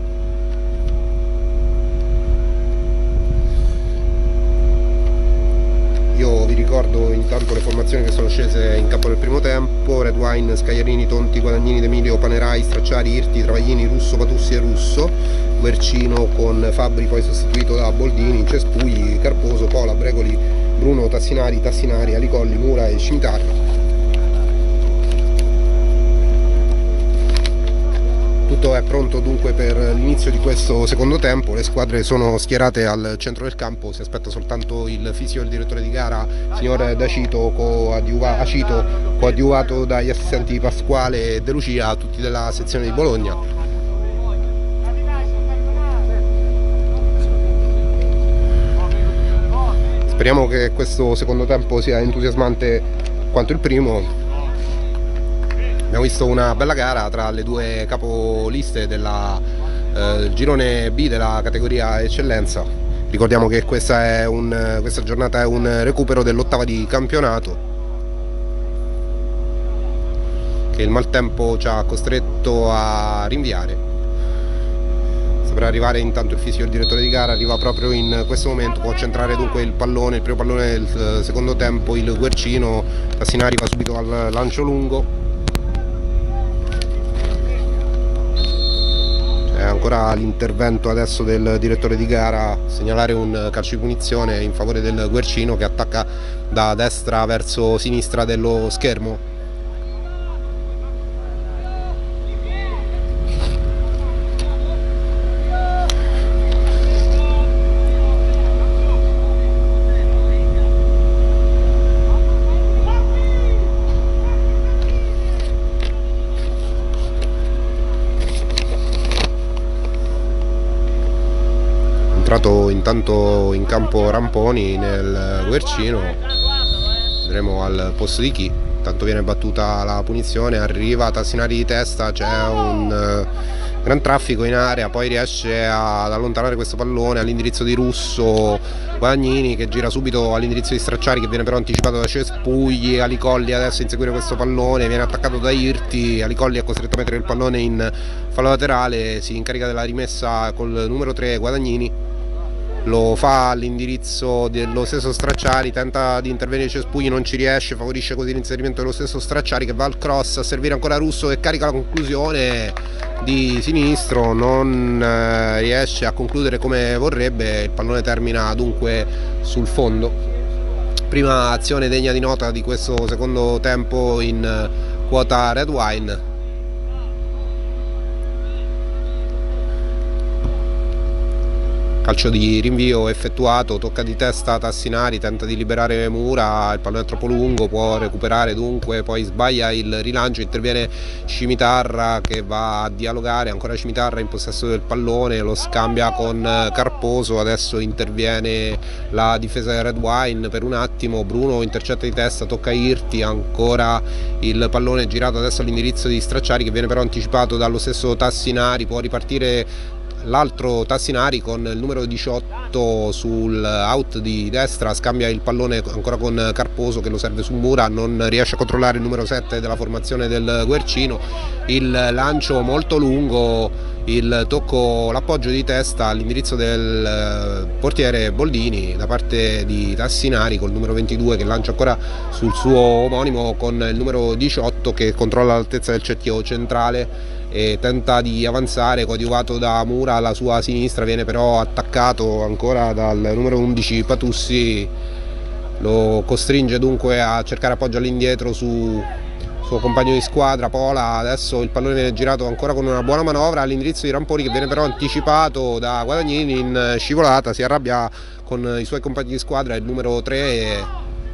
Io vi ricordo intanto le formazioni che sono scese in campo nel primo tempo: Red Wine, Scagliarini, Tonti, Guadagnini, D'Emilio, Panerai, Stracciari, Irti, Travaglini, Russo, Patussi e Russo. Guercino con Fabbri poi sostituito da Boldini, Cespugli, Carposo, Pola, Bregoli, Bruno, Tassinari, Alicolli, Mura e Scimitarra. Tutto è pronto dunque per l'inizio di questo secondo tempo, le squadre sono schierate al centro del campo, si aspetta soltanto il fisio del direttore di gara, signor Acito, coadiuvato dagli assistenti Pasquale e De Lucia, tutti della sezione di Bologna. Speriamo che questo secondo tempo sia entusiasmante quanto il primo. Abbiamo visto una bella gara tra le due capoliste del girone B della categoria eccellenza. Ricordiamo che questa giornata è un recupero dell'ottava di campionato, che il maltempo ci ha costretto a rinviare. Per arrivare intanto il fisio del direttore di gara, arriva proprio in questo momento, può centrare dunque il primo pallone del secondo tempo il Guercino. Tassinari va subito al lancio lungo, c'è ancora l'intervento adesso del direttore di gara, segnalare un calcio di punizione in favore del Guercino che attacca da destra verso sinistra dello schermo. Intanto in campo Ramponi nel Guercino, vedremo al posto di chi. Intanto viene battuta la punizione, arriva Tassinari di testa, c'è un gran traffico in area, poi riesce ad allontanare questo pallone all'indirizzo di Russo. Guadagnini che gira subito all'indirizzo di Stracciari, che viene però anticipato da Cespugli. Alicolli adesso a inseguire questo pallone, viene attaccato da Irti. Alicolli è costretto a mettere il pallone in fallo laterale, si incarica della rimessa col numero 3 Guadagnini. Lo fa all'indirizzo dello stesso Stracciari, tenta di intervenire Cespugli, non ci riesce, favorisce così l'inserimento dello stesso Stracciari, che va al cross a servire ancora Russo, che carica la conclusione di sinistro, non riesce a concludere come vorrebbe, il pallone termina dunque sul fondo. Prima azione degna di nota di questo secondo tempo in quota Red Wine. Calcio di rinvio effettuato, tocca di testa Tassinari, tenta di liberare Mura, il pallone è troppo lungo, può recuperare dunque, poi sbaglia il rilancio, interviene Scimitarra che va a dialogare, ancora Scimitarra in possesso del pallone, lo scambia con Carposo, adesso interviene la difesa del Red Wine per un attimo, Bruno intercetta di testa, tocca Irti, ancora il pallone girato adesso all'indirizzo di Stracciari, che viene però anticipato dallo stesso Tassinari, può ripartire l'altro Tassinari con il numero 18 sul out di destra scambia il pallone ancora con Carposo che lo serve su Mura, non riesce a controllare il numero 7 della formazione del Guercino, il lancio molto lungo, il tocco, l'appoggio di testa all'indirizzo del portiere Boldini da parte di Tassinari col numero 22 che lancia ancora sul suo omonimo con il numero 18 che controlla l'altezza del cerchio centrale e tenta di avanzare, coadiuvato da Mura alla sua sinistra, viene però attaccato ancora dal numero 11 Patussi, lo costringe dunque a cercare appoggio all'indietro su suo compagno di squadra Pola. Adesso il pallone viene girato ancora con una buona manovra all'indirizzo di Ramponi che viene però anticipato da Guadagnini in scivolata, si arrabbia con i suoi compagni di squadra, il numero 3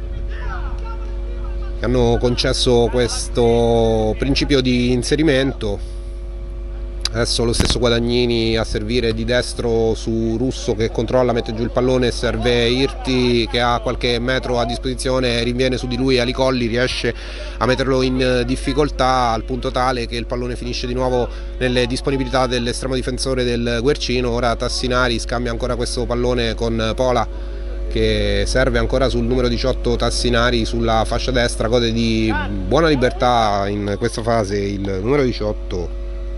che hanno concesso questo principio di inserimento. Adesso lo stesso Guadagnini a servire di destro su Russo che controlla, mette giù il pallone, serve Irti che ha qualche metro a disposizione, rinviene su di lui Ali Colli, riesce a metterlo in difficoltà al punto tale che il pallone finisce di nuovo nelle disponibilità dell'estremo difensore del Guercino. Ora Tassinari scambia ancora questo pallone con Pola che serve ancora sul numero 18 Tassinari sulla fascia destra, gode di buona libertà in questa fase il numero 18.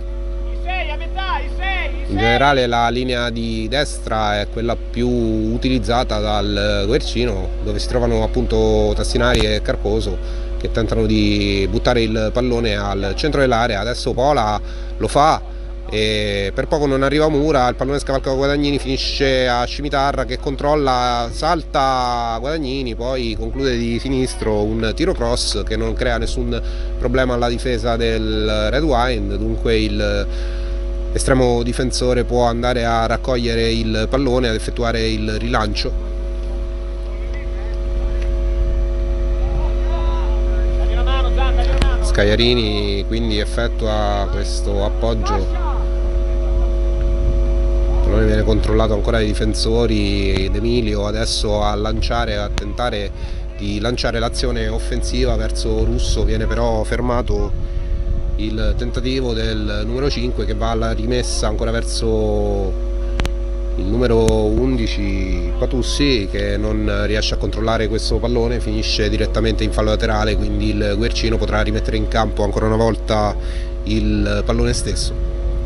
In generale la linea di destra è quella più utilizzata dal Guercino, dove si trovano appunto Tassinari e Carposo che tentano di buttare il pallone al centro dell'area. Adesso Pola lo fa e per poco non arriva Mura, il pallone scavalca Guadagnini, finisce a Scimitarra che controlla, salta Guadagnini, poi conclude di sinistro un tiro cross che non crea nessun problema alla difesa del Red Wine, dunque il estremo difensore può andare a raccogliere il pallone, ad effettuare il rilancio. Scagliarini quindi effettua questo appoggio, il pallone viene controllato ancora dai difensori, D'Emilio adesso a lanciare, a tentare di lanciare l'azione offensiva verso Russo, viene però fermato il tentativo del numero 5 che va alla rimessa ancora verso il numero 11 Patussi che non riesce a controllare questo pallone, finisce direttamente in fallo laterale, quindi il Guercino potrà rimettere in campo ancora una volta il pallone stesso.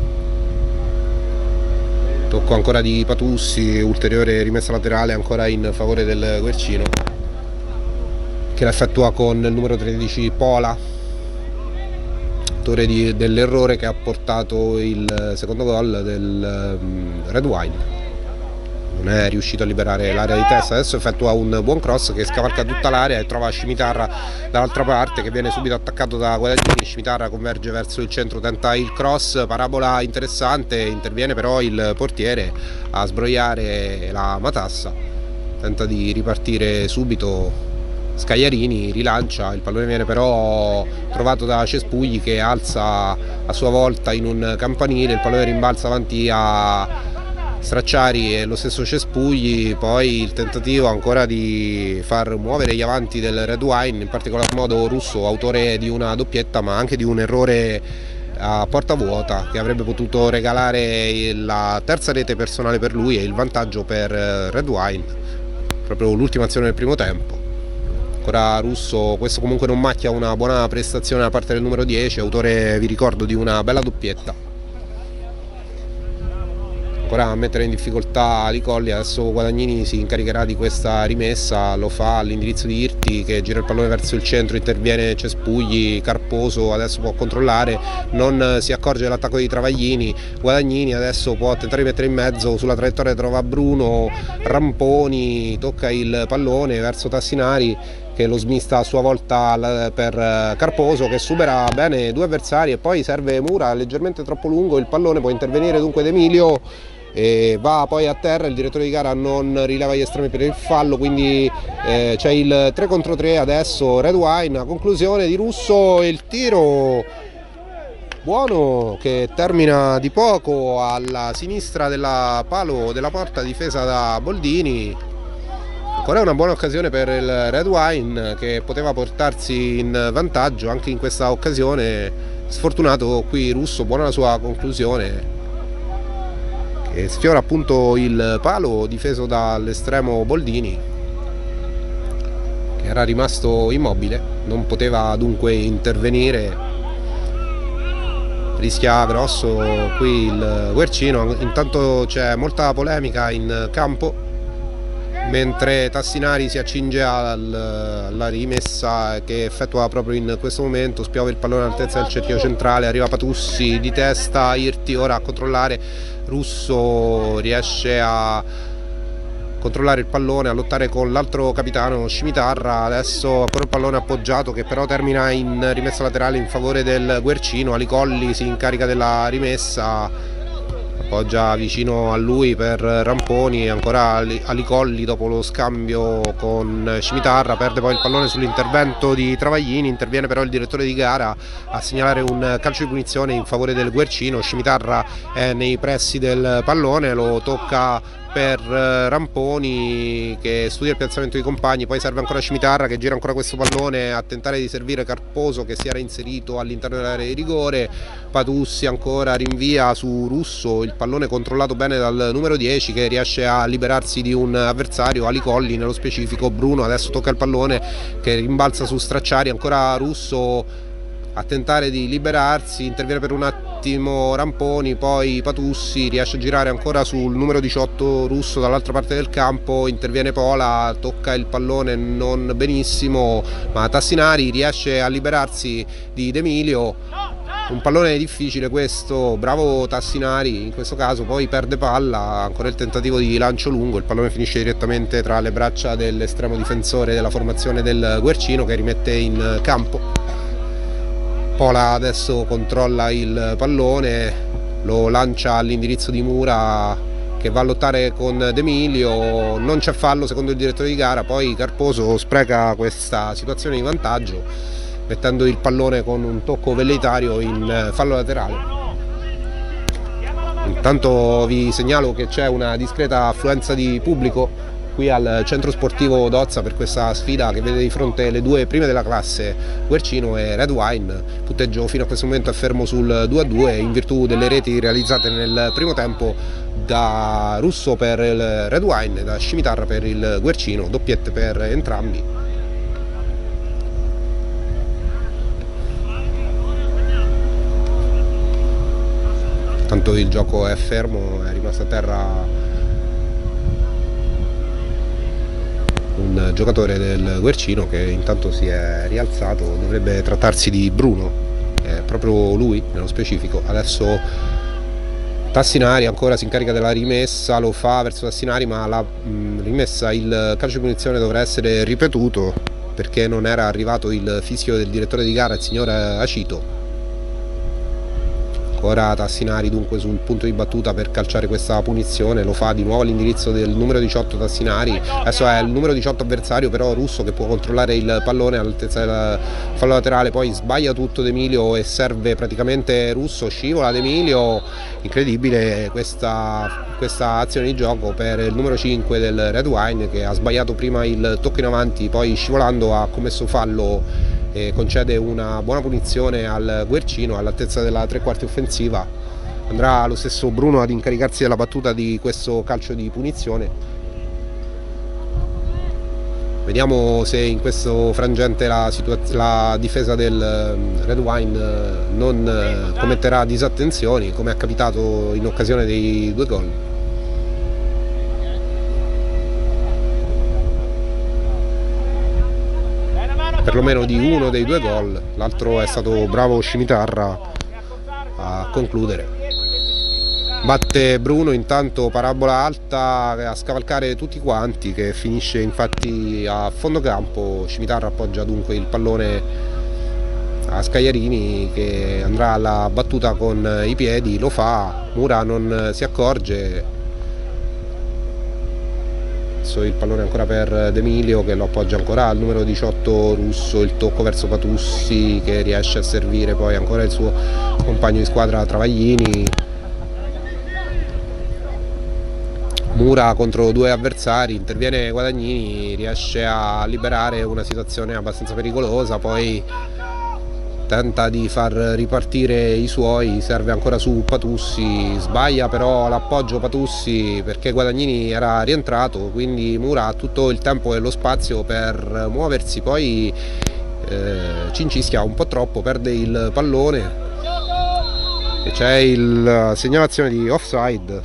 Tocco ancora di Patussi, ulteriore rimessa laterale ancora in favore del Guercino che la effettua con il numero 13 Pola, dell'errore che ha portato il secondo gol del Red Wine. Non è riuscito a liberare l'area di testa, adesso effettua un buon cross che scavalca tutta l'area e trova Scimitarra dall'altra parte che viene subito attaccato da Guadagnini. Scimitarra converge verso il centro, tenta il cross, parabola interessante, interviene però il portiere a sbrogliare la matassa, tenta di ripartire subito Scagliarini, rilancia, il pallone viene però trovato da Cespugli che alza a sua volta in un campanile, il pallone rimbalza avanti a Stracciari e lo stesso Cespugli, poi il tentativo ancora di far muovere gli avanti del Red Wine, in particolar modo Russo, autore di una doppietta ma anche di un errore a porta vuota che avrebbe potuto regalare la terza rete personale per lui e il vantaggio per Red Wine, proprio l'ultima azione del primo tempo. Ancora Russo, questo comunque non macchia una buona prestazione da parte del numero 10, autore, vi ricordo, di una bella doppietta. Ancora a mettere in difficoltà Ali Colli, adesso Guadagnini si incaricherà di questa rimessa, lo fa all'indirizzo di Irti che gira il pallone verso il centro, interviene Cespugli, Carposo adesso può controllare, non si accorge dell'attacco di Travaglini, Guadagnini adesso può tentare di mettere in mezzo, sulla traiettoria trova Bruno, Ramponi tocca il pallone verso Tassinari che lo smista a sua volta per Carposo che supera bene due avversari e poi serve Mura leggermente troppo lungo, il pallone può intervenire dunque D'Emilio e va poi a terra, il direttore di gara non rileva gli estremi per il fallo, quindi c'è il 3 contro 3 adesso Red Wine, a conclusione di Russo il tiro buono che termina di poco alla sinistra della palo della porta difesa da Boldini. Ancora una buona occasione per il Red Wine che poteva portarsi in vantaggio anche in questa occasione, sfortunato qui Russo, buona la sua conclusione e sfiora appunto il palo difeso dall'estremo Boldini, che era rimasto immobile, non poteva dunque intervenire. Rischia grosso qui il Guercino. Intanto c'è molta polemica in campo, mentre Tassinari si accinge alla rimessa che effettua proprio in questo momento. Spiove il pallone all'altezza del cerchio centrale, arriva Patussi di testa, Irti ora a controllare, Russo riesce a controllare il pallone, a lottare con l'altro capitano Scimitarra. Adesso ancora il pallone appoggiato, che però termina in rimessa laterale in favore del Guercino. Alicolli si incarica della rimessa, appoggia vicino a lui per Ramponi, ancora Alicolli dopo lo scambio con Scimitarra, perde poi il pallone sull'intervento di Travaglini. Interviene però il direttore di gara a segnalare un calcio di punizione in favore del Guercino. Scimitarra è nei pressi del pallone, lo tocca per Ramponi che studia il piazzamento dei compagni, poi serve ancora Scimitarra che gira ancora questo pallone a tentare di servire Carposo, che si era inserito all'interno dell'area di rigore. Patussi ancora rinvia su Russo, il pallone controllato bene dal numero 10 che riesce a liberarsi di un avversario, Alicolli nello specifico. Bruno adesso tocca il pallone che rimbalza su Stracciari, ancora Russo a tentare di liberarsi, interviene per un attimo Ramponi, poi Patussi riesce a girare ancora sul numero 18 Russo dall'altra parte del campo, interviene Pola, tocca il pallone non benissimo, ma Tassinari riesce a liberarsi di D'Emilio. Un pallone difficile questo, bravo Tassinari in questo caso, poi perde palla, ancora il tentativo di lancio lungo, il pallone finisce direttamente tra le braccia dell'estremo difensore della formazione del Guercino, che rimette in campo. Pola adesso controlla il pallone, lo lancia all'indirizzo di Mura che va a lottare con D'Emilio, non c'è fallo secondo il direttore di gara, poi Carposo spreca questa situazione di vantaggio mettendo il pallone con un tocco velleitario in fallo laterale. Intanto vi segnalo che c'è una discreta affluenza di pubblico qui al centro sportivo d'Ozza per questa sfida che vede di fronte le due prime della classe, Guercino e Red Wine. Il punteggio fino a questo momento è fermo sul 2-2 in virtù delle reti realizzate nel primo tempo da Russo per il Red Wine e da Scimitarra per il Guercino, doppiette per entrambi. Tanto il gioco è fermo, è rimasto a terra un giocatore del Guercino che intanto si è rialzato. Dovrebbe trattarsi di Bruno, è proprio lui nello specifico. Adesso Tassinari ancora si incarica della rimessa, lo fa verso Tassinari, ma la rimessa, il calcio di punizione dovrà essere ripetuto perché non era arrivato il fischio del direttore di gara, il signor Acito. Ancora Tassinari dunque sul punto di battuta per calciare questa punizione, lo fa di nuovo all'indirizzo del numero 18 Tassinari. Adesso è il numero 18 avversario però Russo che può controllare il pallone all'altezza del fallo laterale, poi sbaglia tutto D'Emilio e serve praticamente Russo, scivola D'Emilio. Incredibile questa azione di gioco per il numero 5 del Red Wine, che ha sbagliato prima il tocco in avanti, poi scivolando ha commesso fallo e concede una buona punizione al Guercino all'altezza della tre quarti offensiva. Andrà lo stesso Bruno ad incaricarsi della battuta di questo calcio di punizione. Vediamo se in questo frangente la difesa del Red Wine non commetterà disattenzioni come è capitato in occasione dei due gol. Perlomeno di uno dei due gol, l'altro è stato bravo Scimitarra a concludere. Batte Bruno intanto, parabola alta a scavalcare tutti quanti, che finisce infatti a fondo campo. Scimitarra appoggia dunque il pallone a Scagliarini che andrà alla battuta con i piedi, lo fa, Mura non si accorge. Il pallone ancora per D'Emilio che lo appoggia ancora al numero 18 Russo, il tocco verso Patussi che riesce a servire poi ancora il suo compagno di squadra Travaglini. Mura contro due avversari, interviene Guadagnini, riesce a liberare una situazione abbastanza pericolosa, poi tenta di far ripartire i suoi, serve ancora su Patussi, sbaglia però l'appoggio Patussi perché Guadagnini era rientrato, quindi Mura ha tutto il tempo e lo spazio per muoversi, poi cincischia un po' troppo, perde il pallone e c'è la segnalazione di offside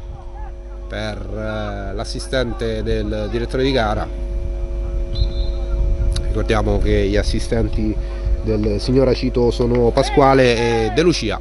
per l'assistente del direttore di gara. Ricordiamo che gli assistenti del signor Acito sono Pasquale e De Lucia.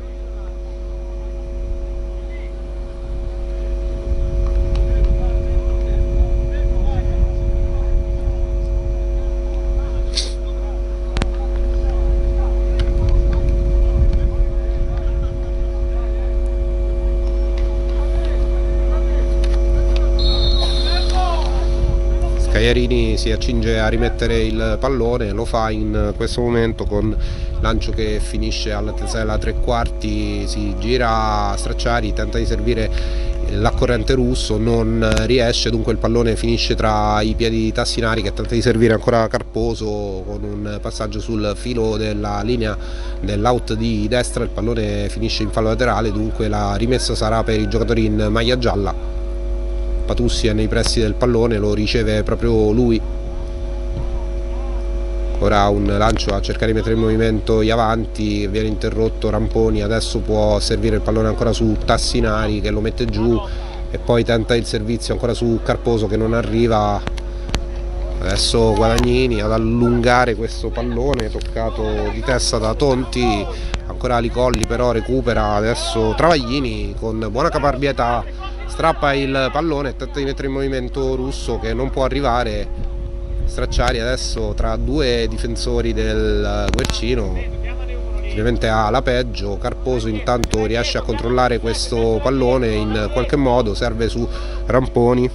Cagliarini si accinge a rimettere il pallone, lo fa in questo momento con lancio che finisce all'altezza della tre quarti, si gira a Stracciari, tenta di servire l'accorrente Russo, non riesce, dunque il pallone finisce tra i piedi di Tassinari che tenta di servire ancora Carposo con un passaggio sul filo della linea dell'out di destra, il pallone finisce in fallo laterale, dunque la rimessa sarà per i giocatori in maglia gialla. Patussi è nei pressi del pallone, lo riceve proprio lui. Ora un lancio a cercare di mettere in movimento gli avanti, viene interrotto Ramponi, adesso può servire il pallone ancora su Tassinari che lo mette giù e poi tenta il servizio ancora su Carposo che non arriva. Adesso Guadagnini ad allungare questo pallone, toccato di testa da Tonti, ancora Licolli però recupera, adesso Travaglini con buona caparbietà strappa il pallone e tenta di mettere in movimento Russo che non può arrivare. Stracciari adesso tra due difensori del Guercino, ovviamente ha la peggio. Carposo intanto riesce a controllare questo pallone in qualche modo, serve su Ramponi,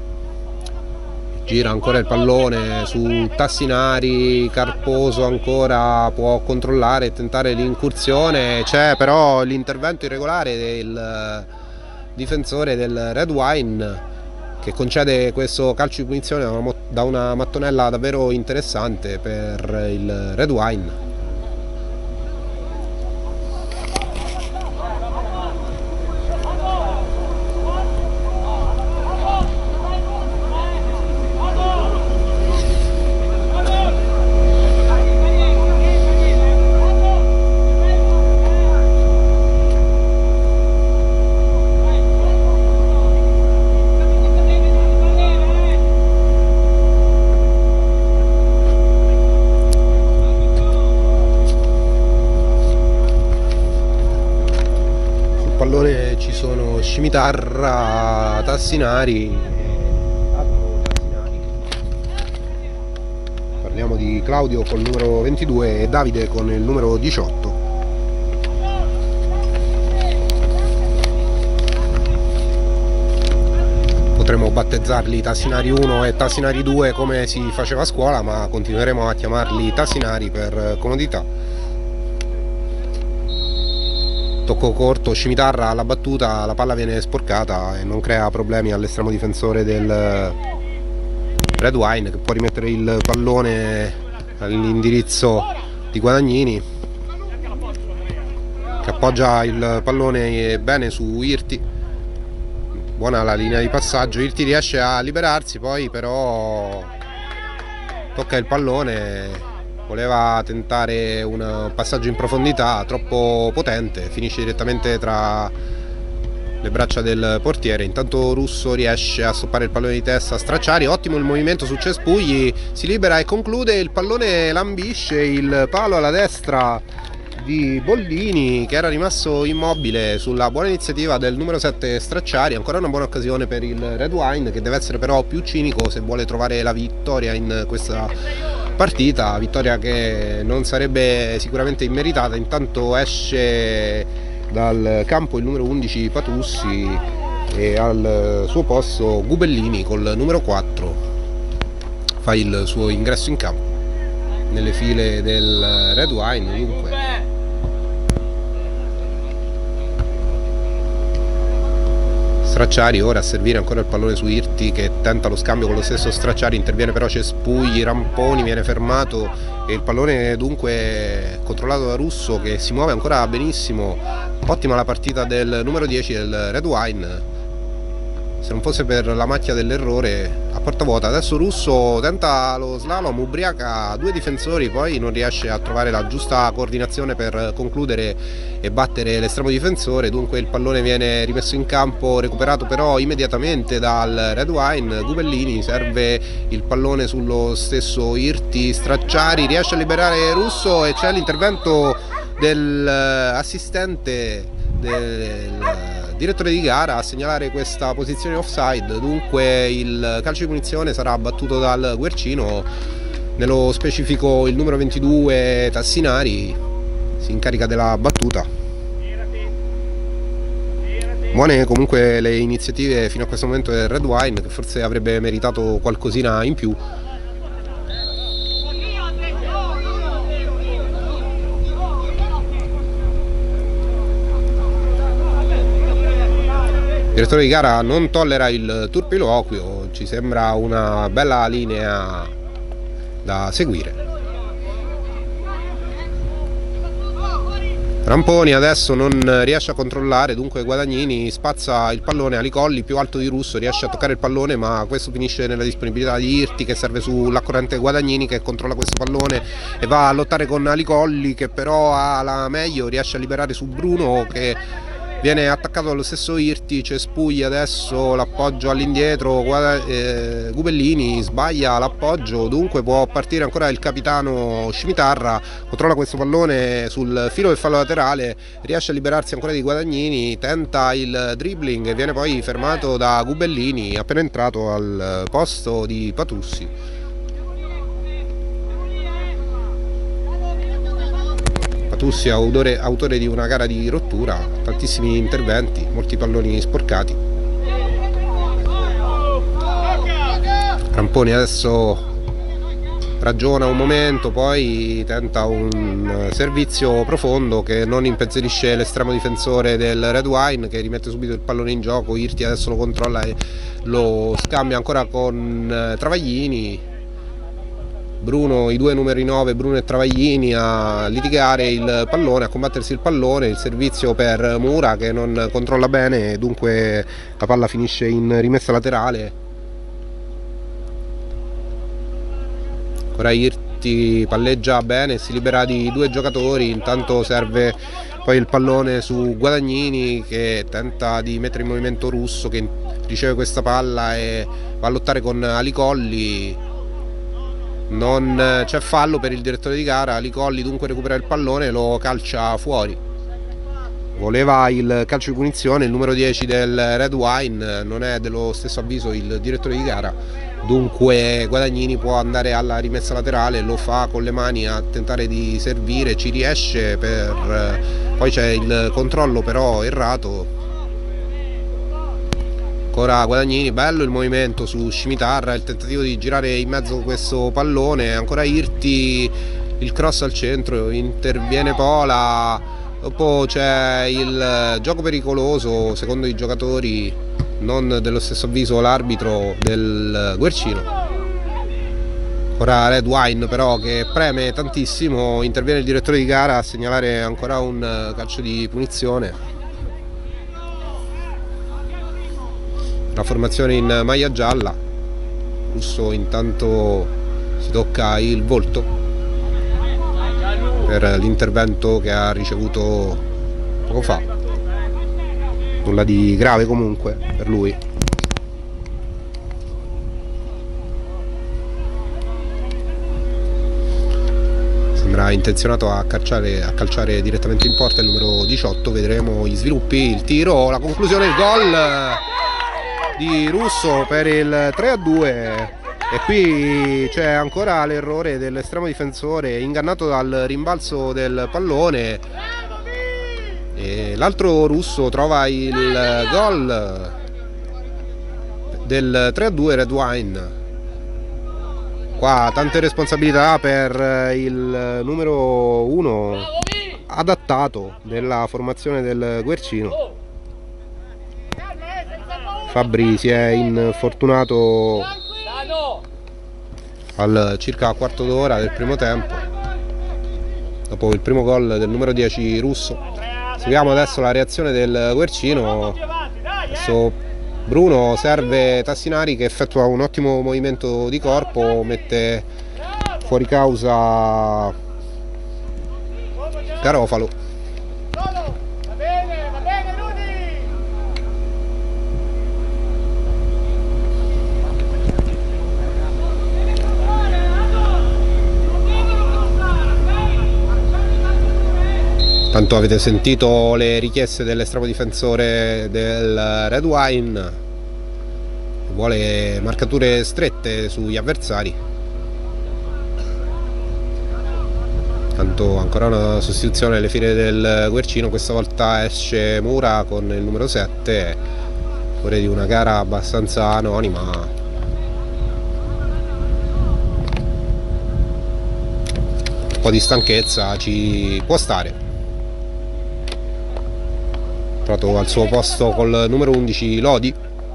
gira ancora il pallone su Tassinari, Carposo ancora può controllare e tentare l'incursione, c'è però l'intervento irregolare del difensore del Red Wine che concede questo calcio di punizione da una mattonella davvero interessante per il Red Wine. Ci sono Scimitarra, Tassinari, parliamo di Claudio col numero 22 e Davide con il numero 18. Potremmo battezzarli Tassinari 1 e Tassinari 2 come si faceva a scuola, ma continueremo a chiamarli Tassinari per comodità. Tocco corto, Scimitarra alla battuta, la palla viene sporcata e non crea problemi all'estremo difensore del Red Wine che può rimettere il pallone all'indirizzo di Guadagnini che appoggia il pallone bene su Irti. Buona la linea di passaggio, Irti riesce a liberarsi, poi però tocca il pallone. Voleva tentare un passaggio in profondità troppo potente, finisce direttamente tra le braccia del portiere. Intanto Russo riesce a stoppare il pallone di testa a Stracciari, ottimo il movimento su Cespugli, si libera e conclude, il pallone lambisce il palo alla destra di Boldini che era rimasto immobile sulla buona iniziativa del numero 7 Stracciari. Ancora una buona occasione per il Red Wine che deve essere però più cinico se vuole trovare la vittoria in questa partita, vittoria che non sarebbe sicuramente immeritata. Intanto esce dal campo il numero 11 Patussi e al suo posto Gubellini col numero 4 fa il suo ingresso in campo nelle file del Red Wine. Dunque Stracciari ora a servire ancora il pallone su Irti, che tenta lo scambio con lo stesso Stracciari, interviene però Cespugli, Ramponi viene fermato e il pallone dunque controllato da Russo, che si muove ancora benissimo. Ottima la partita del numero 10 del Red Wine, se non fosse per la macchia dell'errore a porta vuota. Adesso Russo tenta lo slalom, ubriaca due difensori, poi non riesce a trovare la giusta coordinazione per concludere e battere l'estremo difensore, dunque il pallone viene rimesso in campo, recuperato però immediatamente dal Red Wine. Gubellini serve il pallone sullo stesso Irti, Stracciari riesce a liberare Russo e c'è l'intervento dell'assistente del direttore di gara a segnalare questa posizione offside, dunque il calcio di punizione sarà battuto dal Guercino, nello specifico il numero 22 Tassinari si incarica della battuta. Buone comunque le iniziative fino a questo momento del Red Wine, che forse avrebbe meritato qualcosina in più. Il direttore di gara non tollera il turpiloquio, ci sembra una bella linea da seguire. Ramponi adesso non riesce a controllare, dunque Guadagnini spazza il pallone a Licolli, più alto di Russo, riesce a toccare il pallone ma questo finisce nella disponibilità di Irti, che serve sull'accorrente Guadagnini, che controlla questo pallone e va a lottare con Licolli, che però ha la meglio, riesce a liberare su Bruno, che viene attaccato dallo stesso Irti. Cespugli adesso l'appoggio all'indietro, Gubellini sbaglia l'appoggio, dunque può partire ancora il capitano Scimitarra, controlla questo pallone sul filo del fallo laterale, riesce a liberarsi ancora di Guadagnini, tenta il dribbling e viene poi fermato da Gubellini appena entrato al posto di Patussi. Patussi, autore di una gara di rottura, tantissimi interventi, molti palloni sporcati. Ramponi adesso ragiona un momento, poi tenta un servizio profondo che non impensierisce l'estremo difensore del Red Wine, che rimette subito il pallone in gioco. Irti adesso lo controlla e lo scambia ancora con Travaglini. Bruno, i due numeri 9, Bruno e Travaglini, a litigare il pallone, a combattersi il pallone, il servizio per Mura che non controlla bene, dunque la palla finisce in rimessa laterale. Ancora Irti palleggia bene, si libera di due giocatori, intanto serve poi il pallone su Guadagnini, che tenta di mettere in movimento Russo, che riceve questa palla e va a lottare con Alicolli. Non c'è fallo per il direttore di gara, Licolli dunque recupera il pallone e lo calcia fuori. Voleva il calcio di punizione il numero 10 del Red Wine, non è dello stesso avviso il direttore di gara, dunque Guadagnini può andare alla rimessa laterale, lo fa con le mani a tentare di servire, ci riesce, poi c'è il controllo però errato. Ancora Guadagnini, bello il movimento su Scimitarra, il tentativo di girare in mezzo questo pallone, ancora Irti, il cross al centro, interviene Pola, dopo c'è il gioco pericoloso secondo i giocatori, non dello stesso avviso l'arbitro del Guercino. Ancora Red Wine però che preme tantissimo, interviene il direttore di gara a segnalare ancora un calcio di punizione. La formazione in maglia gialla, Russo intanto si tocca il volto per l'intervento che ha ricevuto poco fa, nulla di grave comunque per lui. Sembra intenzionato a calciare direttamente in porta il numero 18, vedremo gli sviluppi, il tiro, la conclusione, il gol di Russo per il 3-2 e qui c'è ancora l'errore dell'estremo difensore, ingannato dal rimbalzo del pallone, e l'altro Russo trova il gol del 3-2 Red Wine. Qua tante responsabilità per il numero 1 adattato della formazione del Guercino. Fabbri si è infortunato al circa quarto d'ora del primo tempo, dopo il primo gol del numero 10 russo. Seguiamo adesso la reazione del Guercino. Adesso Bruno serve Tassinari, che effettua un ottimo movimento di corpo, mette fuori causa Garofalo. Tanto avete sentito le richieste dell'estremo difensore del Red Wine, vuole marcature strette sugli avversari. Tanto ancora una sostituzione alle file del Guercino, questa volta esce Mura con il numero 7, fuori di una gara abbastanza anonima. Un po' di stanchezza ci può stare. Al suo posto col numero 11 Lodi.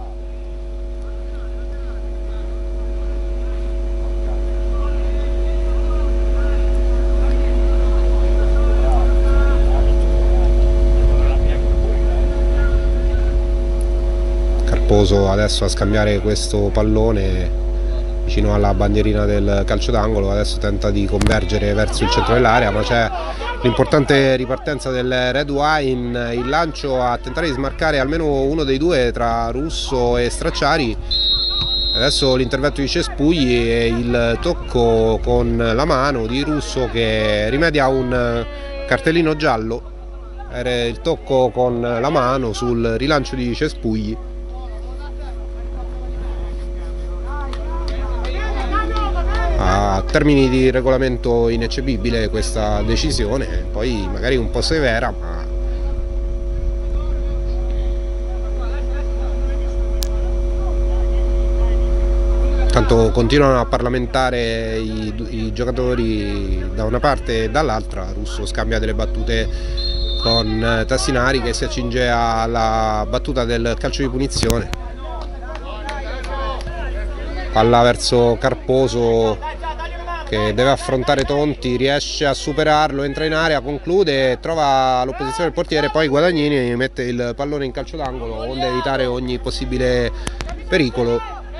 Carposo adesso a scambiare questo pallone vicino alla bandierina del calcio d'angolo, adesso tenta di convergere verso il centro dell'area, ma c'è l'importante ripartenza del Red Wine, il lancio a tentare di smarcare almeno uno dei due tra Russo e Stracciari. Adesso l'intervento di Cespugli e il tocco con la mano di Russo che rimedia un cartellino giallo. Era il tocco con la mano sul rilancio di Cespugli. A termini di regolamento ineccepibile questa decisione, poi magari un po' severa, ma tanto continuano a parlamentare i giocatori da una parte e dall'altra. Russo scambia delle battute con Tassinari che si accinge alla battuta del calcio di punizione. Palla verso Carposo che deve affrontare Tonti, riesce a superarlo, entra in area, conclude, trova l'opposizione del portiere, poi Guadagnini mette il pallone in calcio d'angolo onde evitare ogni possibile pericolo.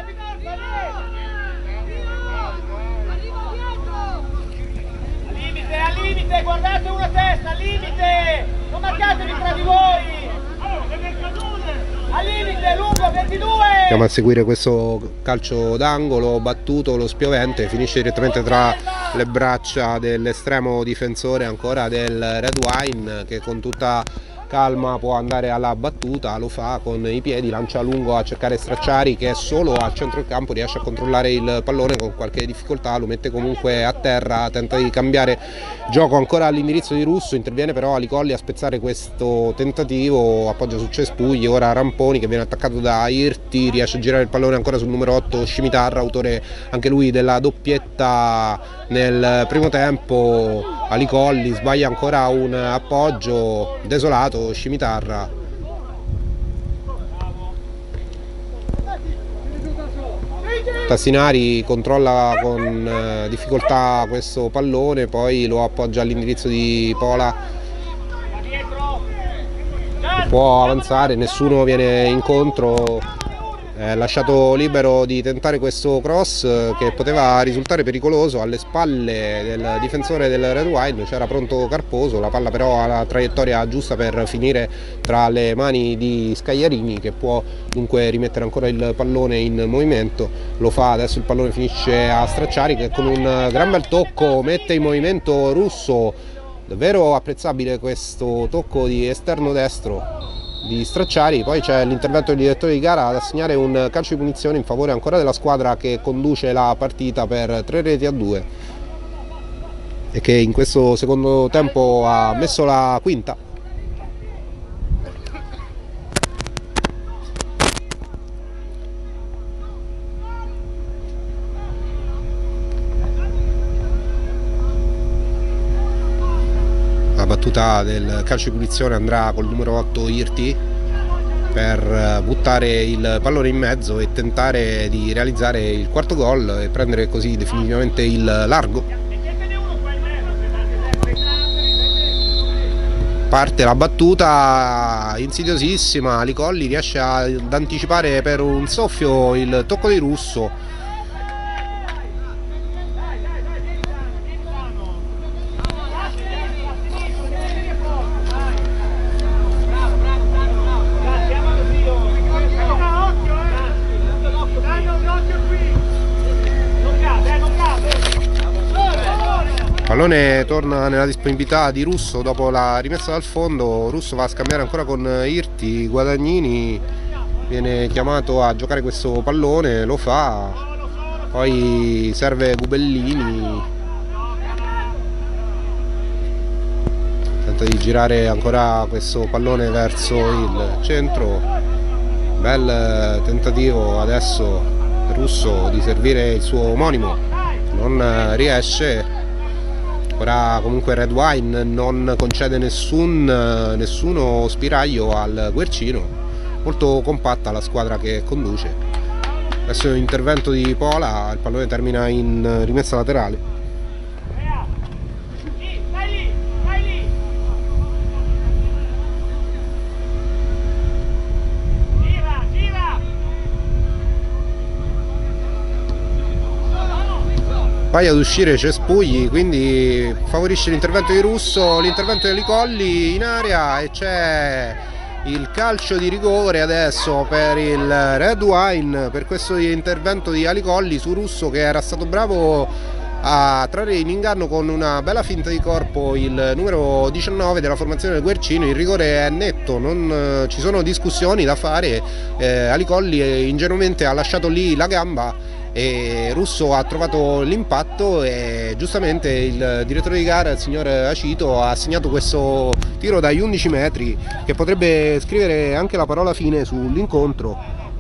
Al limite, guardate una testa, al limite, non marcatevi tra di voi. Al limite, lungo, 22! Andiamo a seguire questo calcio d'angolo battuto, lo spiovente finisce direttamente tra le braccia dell'estremo difensore ancora del Red Wine, che con tutta calma può andare alla battuta, lo fa con i piedi, lancia lungo a cercare Stracciari che è solo al centro del campo, riesce a controllare il pallone con qualche difficoltà, lo mette comunque a terra, tenta di cambiare gioco ancora all'indirizzo di Russo, interviene però Alicolli a spezzare questo tentativo, appoggia su Cespugli, ora Ramponi che viene attaccato da Irti, riesce a girare il pallone ancora sul numero 8 Scimitarra, autore anche lui della doppietta nel primo tempo. Alicolli sbaglia ancora un appoggio, desolato Scimitarra. Tassinari controlla con difficoltà questo pallone, poi lo appoggia all'indirizzo di Pola, può avanzare, nessuno viene incontro. Lasciato libero di tentare questo cross che poteva risultare pericoloso alle spalle del difensore del Red Wine, c'era pronto Carposo, la palla però ha la traiettoria giusta per finire tra le mani di Scagliarini che può dunque rimettere ancora il pallone in movimento, lo fa, adesso il pallone finisce a Stracciari che con un gran bel tocco mette in movimento Russo, davvero apprezzabile questo tocco di esterno destro di Stracciari. Poi c'è l'intervento del direttore di gara ad assegnare un calcio di punizione in favore ancora della squadra che conduce la partita per 3-2 e che in questo secondo tempo ha messo la quinta. La battuta del calcio di punizione andrà col numero 8 Irti. per buttare il pallone in mezzo e tentare di realizzare il quarto gol e prendere così definitivamente il largo. Parte la battuta insidiosissima, Ali Colli riesce ad anticipare per un soffio il tocco di Russo. Il pallone torna nella disponibilità di Russo dopo la rimessa dal fondo. Russo va a scambiare ancora con Irti. Guadagnini viene chiamato a giocare questo pallone, lo fa, poi serve Gubellini, tenta di girare ancora questo pallone verso il centro. Bel tentativo adesso Russo di servire il suo omonimo, non riesce. Ora comunque Red Wine non concede nessuno spiraglio al Guercino, molto compatta la squadra che conduce. Adesso intervento di Pola, il pallone termina in rimessa laterale. Vai ad uscire Cespugli, quindi favorisce l'intervento di Russo, l'intervento di Ali Colli in area e c'è il calcio di rigore adesso per il Red Wine per questo intervento di Ali Colli su Russo, che era stato bravo a trarre in inganno con una bella finta di corpo il numero 19 della formazione del Guercino. Il rigore è netto, non ci sono discussioni da fare. Ali Colli ingenuamente ha lasciato lì la gamba e Russo ha trovato l'impatto e giustamente il direttore di gara, il signor Acito, ha segnato questo tiro dagli 11 metri che potrebbe scrivere anche la parola fine sull'incontro.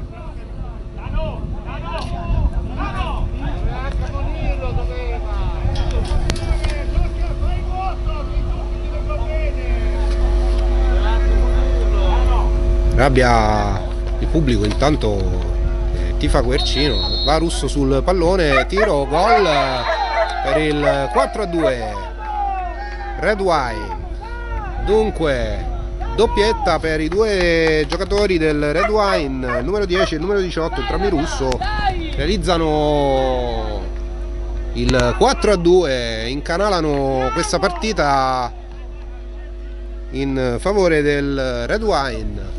Rabbia il pubblico intanto, tifa Guercino, va Russo sul pallone, tiro, gol per il 4-2 Red Wine. Dunque doppietta per i due giocatori del Red Wine, il numero 10 e il numero 18, entrambi Russo, realizzano il 4-2, incanalano questa partita in favore del Red Wine.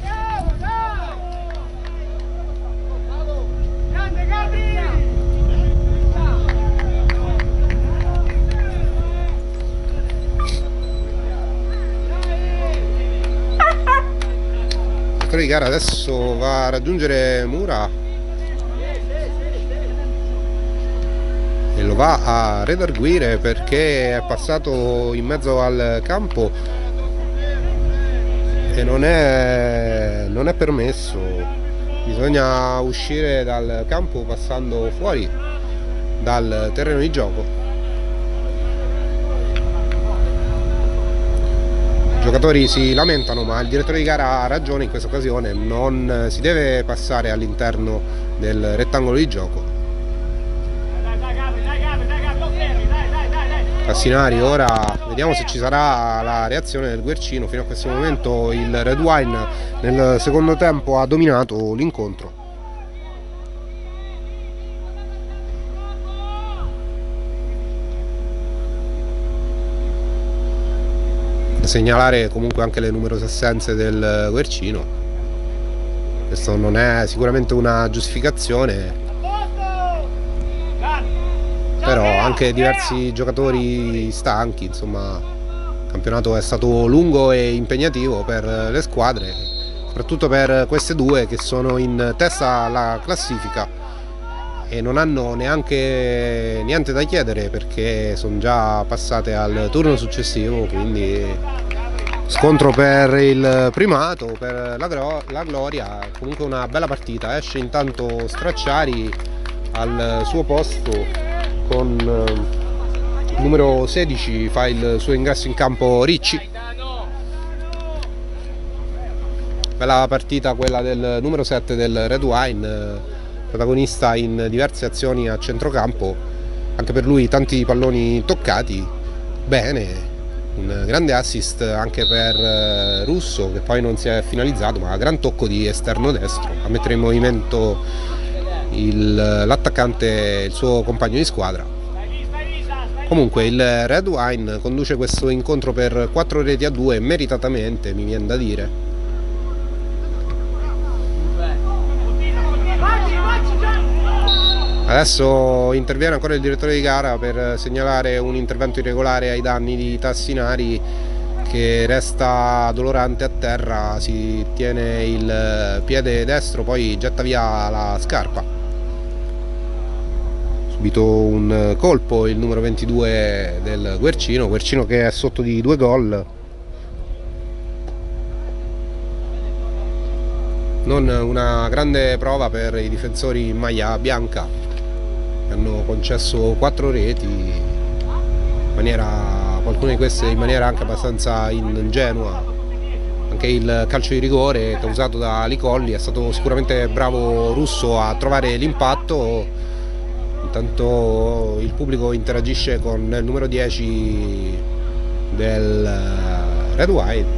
Di gara adesso va a raggiungere Mura e lo va a redarguire perché è passato in mezzo al campo e non è permesso. Bisogna uscire dal campo passando fuori dal terreno di gioco. I giocatori si lamentano, ma il direttore di gara ha ragione in questa occasione, non si deve passare all'interno del rettangolo di gioco. Cassinari, ora vediamo se ci sarà la reazione del Guercino. Fino a questo momento il Red Wine nel secondo tempo ha dominato l'incontro. Segnalare comunque anche le numerose assenze del Guercino. Questo non è sicuramente una giustificazione, però anche diversi giocatori stanchi, insomma il campionato è stato lungo e impegnativo per le squadre, soprattutto per queste due che sono in testa alla classifica e non hanno neanche niente da chiedere perché sono già passate al turno successivo, quindi scontro per il primato, per la gloria. Comunque una bella partita. Esce intanto Stracciari al suo posto con il numero 16, fa il suo ingresso in campo Ricci. Bella partita quella del numero 7 del Red Wine, protagonista in diverse azioni a centrocampo, anche per lui tanti palloni toccati, bene, un grande assist anche per Russo, che poi non si è finalizzato, ma gran tocco di esterno destro a mettere in movimento l'attaccante, il suo compagno di squadra. Comunque il Red Wine conduce questo incontro per 4-2 meritatamente, mi viene da dire. Adesso interviene ancora il direttore di gara per segnalare un intervento irregolare ai danni di Tassinari, che resta dolorante a terra, si tiene il piede destro, poi getta via la scarpa. Subito un colpo il numero 22 del Guercino che è sotto di 2 gol. Non una grande prova per i difensori in maglia bianca, che hanno concesso 4 reti, qualcune di queste in maniera anche abbastanza ingenua. Anche il calcio di rigore causato da Licolli, è stato sicuramente bravo Russo a trovare l'impatto. Intanto il pubblico interagisce con il numero 10 del Red Wine.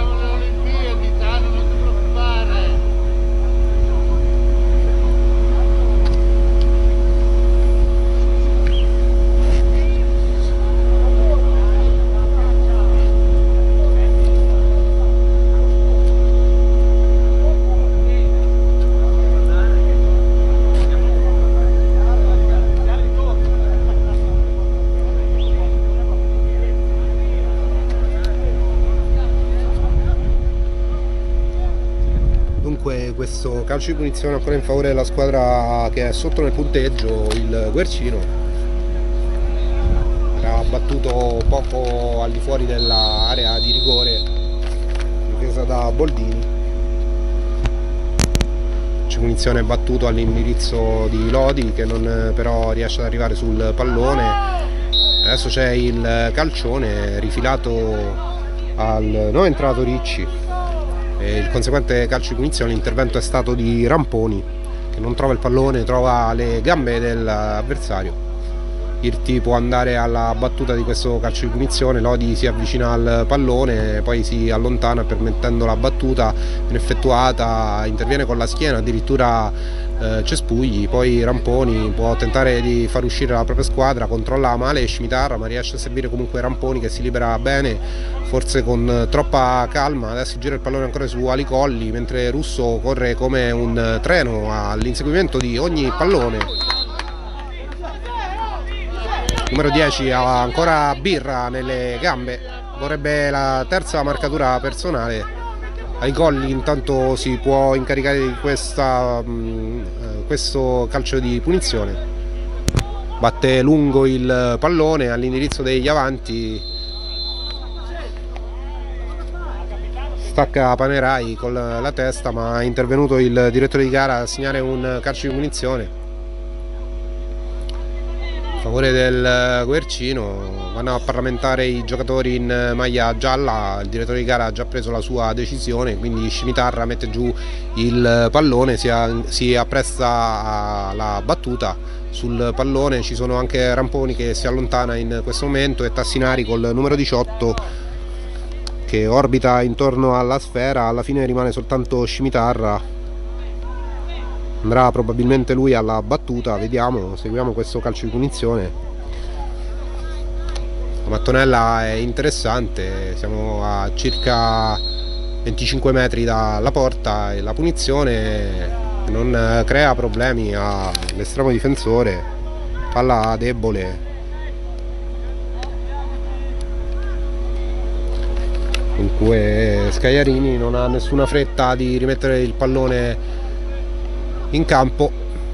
Questo calcio di punizione ancora in favore della squadra che è sotto nel punteggio, il Guercino. Era battuto poco al di fuori dell'area di rigore, difesa da Boldini. C'è punizione battuto all'indirizzo di Lodi, che non però riesce ad arrivare sul pallone. Adesso c'è il calcione rifilato non è entrato Ricci. E il conseguente calcio di punizione, l'intervento è stato di Ramponi, che non trova il pallone, trova le gambe dell'avversario. Irti può andare alla battuta di questo calcio di punizione, Lodi si avvicina al pallone, poi si allontana permettendo la battuta ben effettuata, interviene con la schiena, addirittura Cespugli, poi Ramponi può tentare di far uscire la propria squadra, controlla male Scimitarra, ma riesce a servire comunque Ramponi, che si libera bene, forse con troppa calma. Adesso gira il pallone ancora su Alicolli, mentre Russo corre come un treno all'inseguimento di ogni pallone. Numero 10 ha ancora birra nelle gambe, vorrebbe la terza marcatura personale. Alicolli intanto si può incaricare di questo calcio di punizione. Batte lungo il pallone all'indirizzo degli avanti, stacca Panerai con la testa, ma è intervenuto il direttore di gara a segnare un calcio di punizione a favore del Guercino. Vanno a parlamentare i giocatori in maglia gialla, il direttore di gara ha già preso la sua decisione, quindi Scimitarra mette giù il pallone, si appresta alla battuta. Sul pallone ci sono anche Ramponi che si allontana in questo momento e Tassinari col numero 18 che orbita intorno alla sfera. Alla fine rimane soltanto Scimitarra, andrà probabilmente lui alla battuta, vediamo, seguiamo questo calcio di punizione. La mattonella è interessante, siamo a circa 25 metri dalla porta e la punizione non crea problemi all'estremo difensore, palla debole. Dunque Scagliarini non ha nessuna fretta di rimettere il pallone in campo,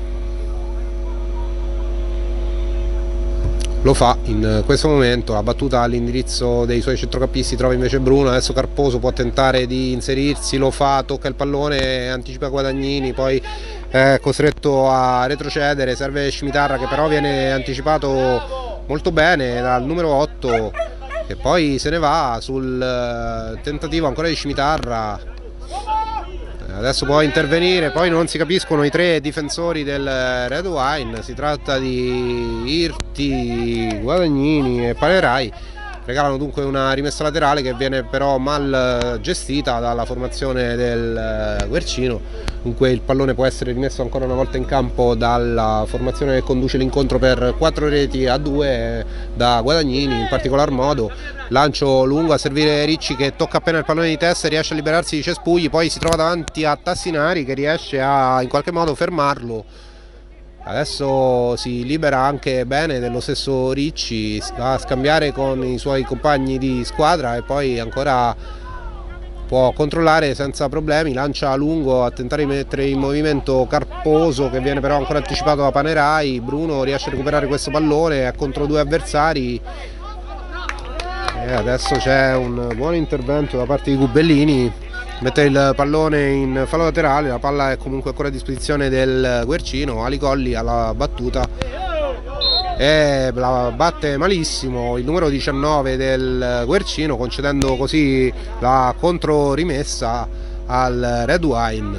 lo fa in questo momento. La battuta all'indirizzo dei suoi centrocampisti trova invece Bruno, adesso Carposo può tentare di inserirsi, lo fa, tocca il pallone, anticipa Guadagnini, poi è costretto a retrocedere, serve Scimitarra che però viene anticipato molto bene dal numero 8, che poi se ne va sul tentativo ancora di Scimitarra. Adesso può intervenire, poi non si capiscono i tre difensori del Red Wine, si tratta di Irti, Guadagnini e Panerai. Regalano dunque una rimessa laterale che viene però mal gestita dalla formazione del Guercino. Dunque il pallone può essere rimesso ancora una volta in campo dalla formazione che conduce l'incontro per 4 reti a 2 da Guadagnini, in particolar modo. Lancio lungo a servire Ricci che tocca appena il pallone di testa e riesce a liberarsi di Cespugli, poi si trova davanti a Tassinari che riesce a in qualche modo fermarlo. Adesso si libera anche bene dello stesso Ricci, va a scambiare con i suoi compagni di squadra e poi ancora può controllare senza problemi, lancia a lungo a tentare di mettere in movimento Carposo che viene però ancora anticipato da Panerai. Bruno riesce a recuperare questo pallone, è contro 2 avversari e adesso c'è un buon intervento da parte di Gubellini. Mette il pallone in fallo laterale, la palla è comunque ancora a disposizione del Guercino. Ali Colli alla battuta e la batte malissimo il numero 19 del Guercino, concedendo così la controrimessa al Red Wine.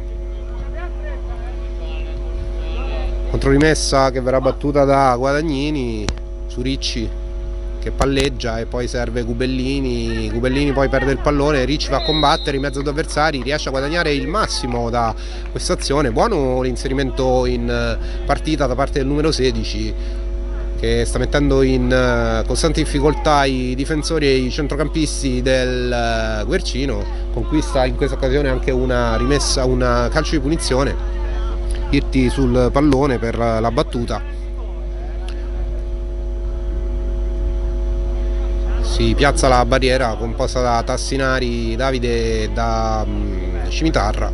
Controrimessa che verrà battuta da Guadagnini su Ricci che palleggia e poi serve Gubellini. Gubellini poi perde il pallone, Ricci va a combattere in mezzo ad avversari, riesce a guadagnare il massimo da questa azione. Buono l'inserimento in partita da parte del numero 16 che sta mettendo in costante difficoltà i difensori e i centrocampisti del Guercino. Conquista in questa occasione anche una rimessa, un calcio di punizione. Irti sul pallone per la battuta. Si piazza la barriera composta da Tassinari, Davide e da Scimitarra.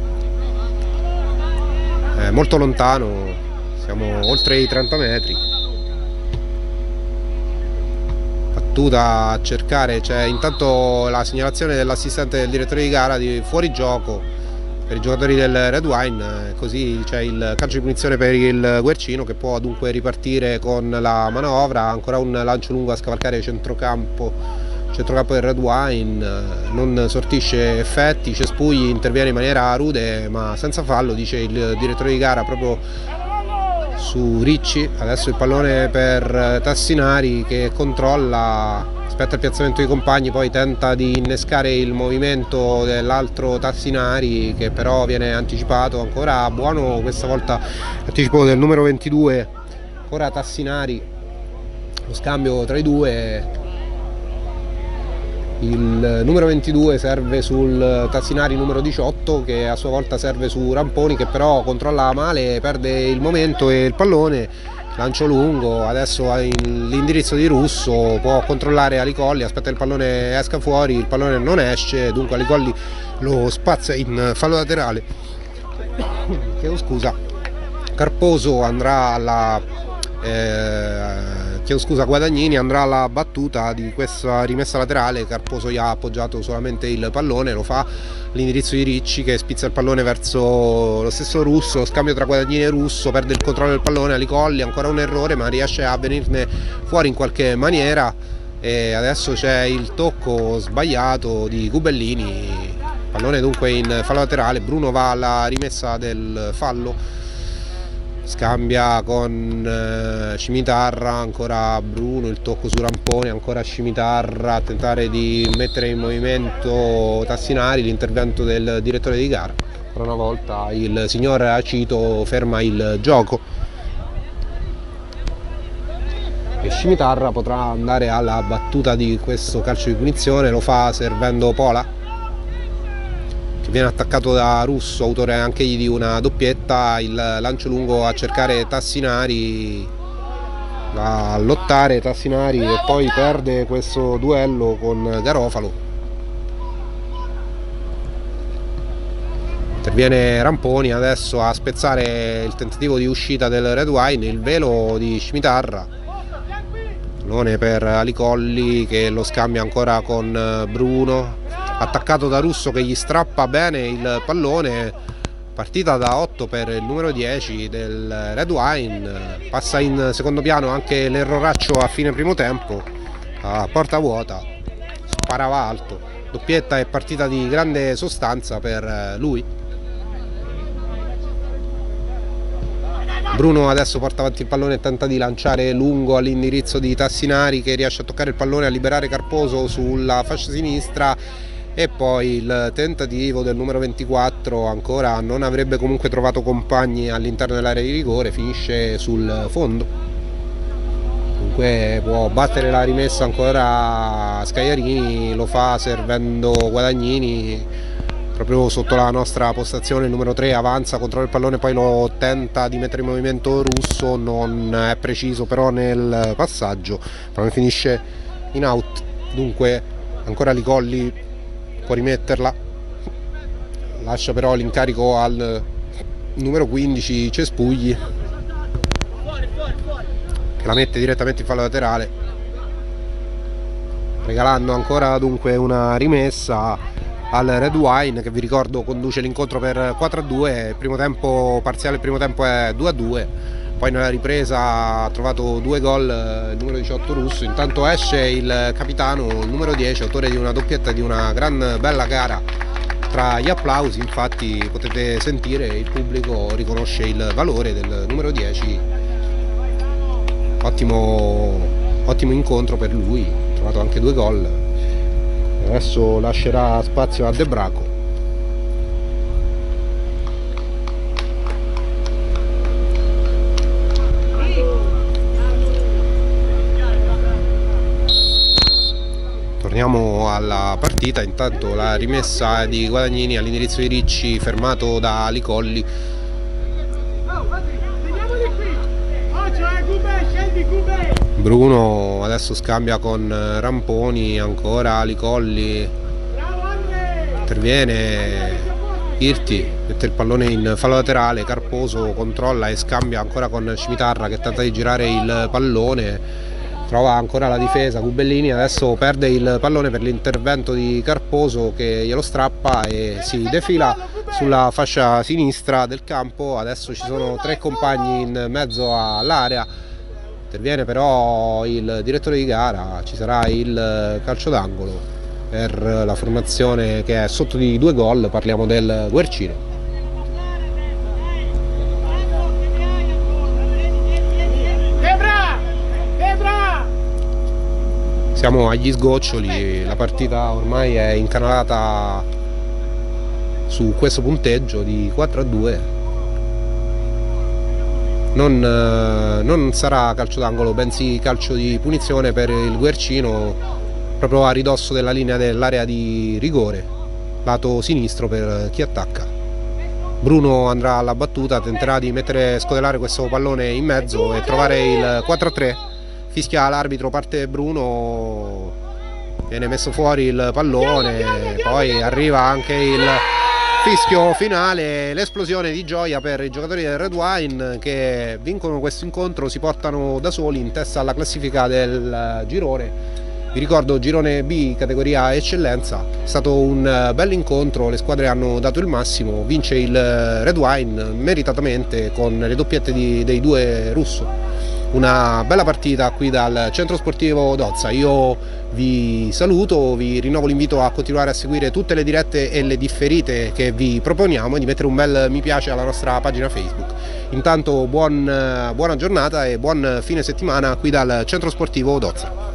Molto lontano, siamo oltre i 30 metri. Battuta a cercare, c'è intanto la segnalazione dell'assistente del direttore di gara di fuorigioco per i giocatori del Red Wine, così c'è il calcio di punizione per il Guercino che può dunque ripartire con la manovra. Ancora un lancio lungo a scavalcare centrocampo del Red Wine, non sortisce effetti. Cespugli interviene in maniera rude ma senza fallo, dice il direttore di gara proprio su Ricci. Adesso il pallone per Tassinari che controlla, aspetta il piazzamento dei compagni, poi tenta di innescare il movimento dell'altro Tassinari che però viene anticipato. Ancora buono questa volta l'anticipo del numero 22, ancora Tassinari, lo scambio tra i due. Il numero 22 serve sul Tassinari numero 18 che a sua volta serve su Ramponi che però controlla male, perde il momento e il pallone. Lancio lungo, adesso l'indirizzo di Russo, può controllare Ali Colli, aspetta il pallone esca fuori, il pallone non esce, dunque Ali Colli lo spazza in fallo laterale. Chiedo scusa, Carposo andrà alla Guadagnini andrà alla battuta di questa rimessa laterale. Carposo gli ha appoggiato solamente il pallone, lo fa l'indirizzo di Ricci che spizza il pallone verso lo stesso Russo, scambio tra Guadagnini e Russo, perde il controllo del pallone. Ali Colli, ancora un errore ma riesce a venirne fuori in qualche maniera e adesso c'è il tocco sbagliato di Gubellini, pallone dunque in fallo laterale. Bruno va alla rimessa del fallo, scambia con Scimitarra, ancora Bruno, il tocco su Ramponi, ancora Scimitarra a tentare di mettere in movimento Tassinari, l'intervento del direttore di gara. Ancora una volta il signor Acito ferma il gioco e Scimitarra potrà andare alla battuta di questo calcio di punizione, lo fa servendo Pola che viene attaccato da Russo, autore anche egli di una doppietta. Il lancio lungo a cercare Tassinari, va a lottare Tassinari e poi perde questo duello con Garofalo. Interviene Ramponi adesso a spezzare il tentativo di uscita del Red Wine, il velo di Scimitarra, pallone per Ali Colli che lo scambia ancora con Bruno, attaccato da Russo che gli strappa bene il pallone. Partita da 8 per il numero 10 del Red Wine, passa in secondo piano anche l'erroraccio a fine primo tempo, a porta vuota, sparava alto, doppietta e partita di grande sostanza per lui. Bruno adesso porta avanti il pallone e tenta di lanciare lungo all'indirizzo di Tassinari, che riesce a toccare il pallone, a liberare Carposo sulla fascia sinistra, e poi il tentativo del numero 24 ancora non avrebbe comunque trovato compagni all'interno dell'area di rigore, finisce sul fondo. Dunque può battere la rimessa ancora Scagliarini, lo fa servendo Guadagnini proprio sotto la nostra postazione. Il numero 3 avanza, controlla il pallone, poi lo tenta di mettere in movimento Russo, non è preciso però nel passaggio, però finisce in out. Dunque ancora Licolli può rimetterla, lascia però l'incarico al numero 15 Cespugli, che la mette direttamente in fallo laterale, regalando ancora dunque una rimessa al Red Wine, che vi ricordo conduce l'incontro per 4-2. Il primo tempo parziale, il primo tempo è 2-2, poi nella ripresa ha trovato 2 gol il numero 18 Russo. Intanto esce il capitano, il numero 10, autore di una doppietta, di una gran bella gara. Tra gli applausi infatti potete sentire il pubblico riconosce il valore del numero 10. Ottimo incontro per lui, ha trovato anche 2 gol. Adesso lascerà spazio a De Braco. Torniamo alla partita. Intanto la rimessa di Guadagnini all'indirizzo di Ricci, fermato da Licolli. Bruno adesso scambia con Ramponi, ancora Licolli, interviene Irti, mette il pallone in fallo laterale, Carposo controlla e scambia ancora con Cimitarra, che tenta di girare il pallone, trova ancora la difesa Gubellini, adesso perde il pallone per l'intervento di Carposo, che glielo strappa e si defila sulla fascia sinistra del campo. Adesso ci sono 3 compagni in mezzo all'area. Interviene però il direttore di gara, ci sarà il calcio d'angolo per la formazione che è sotto di 2 gol, parliamo del Guercino. Siamo agli sgoccioli, la partita ormai è incanalata su questo punteggio di 4-2. Non sarà calcio d'angolo, bensì calcio di punizione per il Guercino, proprio a ridosso della linea dell'area di rigore, lato sinistro per chi attacca. Bruno andrà alla battuta, tenterà di scodellare questo pallone in mezzo e trovare il 4-3. Fischia l'arbitro, parte Bruno, viene messo fuori il pallone, poi arriva anche il fischio finale, l'esplosione di gioia per i giocatori del Red Wine, che vincono questo incontro, si portano da soli in testa alla classifica del girone. Vi ricordo girone B, categoria eccellenza. È stato un bel incontro, le squadre hanno dato il massimo, vince il Red Wine meritatamente con le doppiette dei 2 Russo. Una bella partita qui dal centro sportivo Dozza. Io vi saluto, vi rinnovo l'invito a continuare a seguire tutte le dirette e le differite che vi proponiamo e di mettere un bel mi piace alla nostra pagina Facebook. Intanto buona giornata e buon fine settimana qui dal centro sportivo Dozza.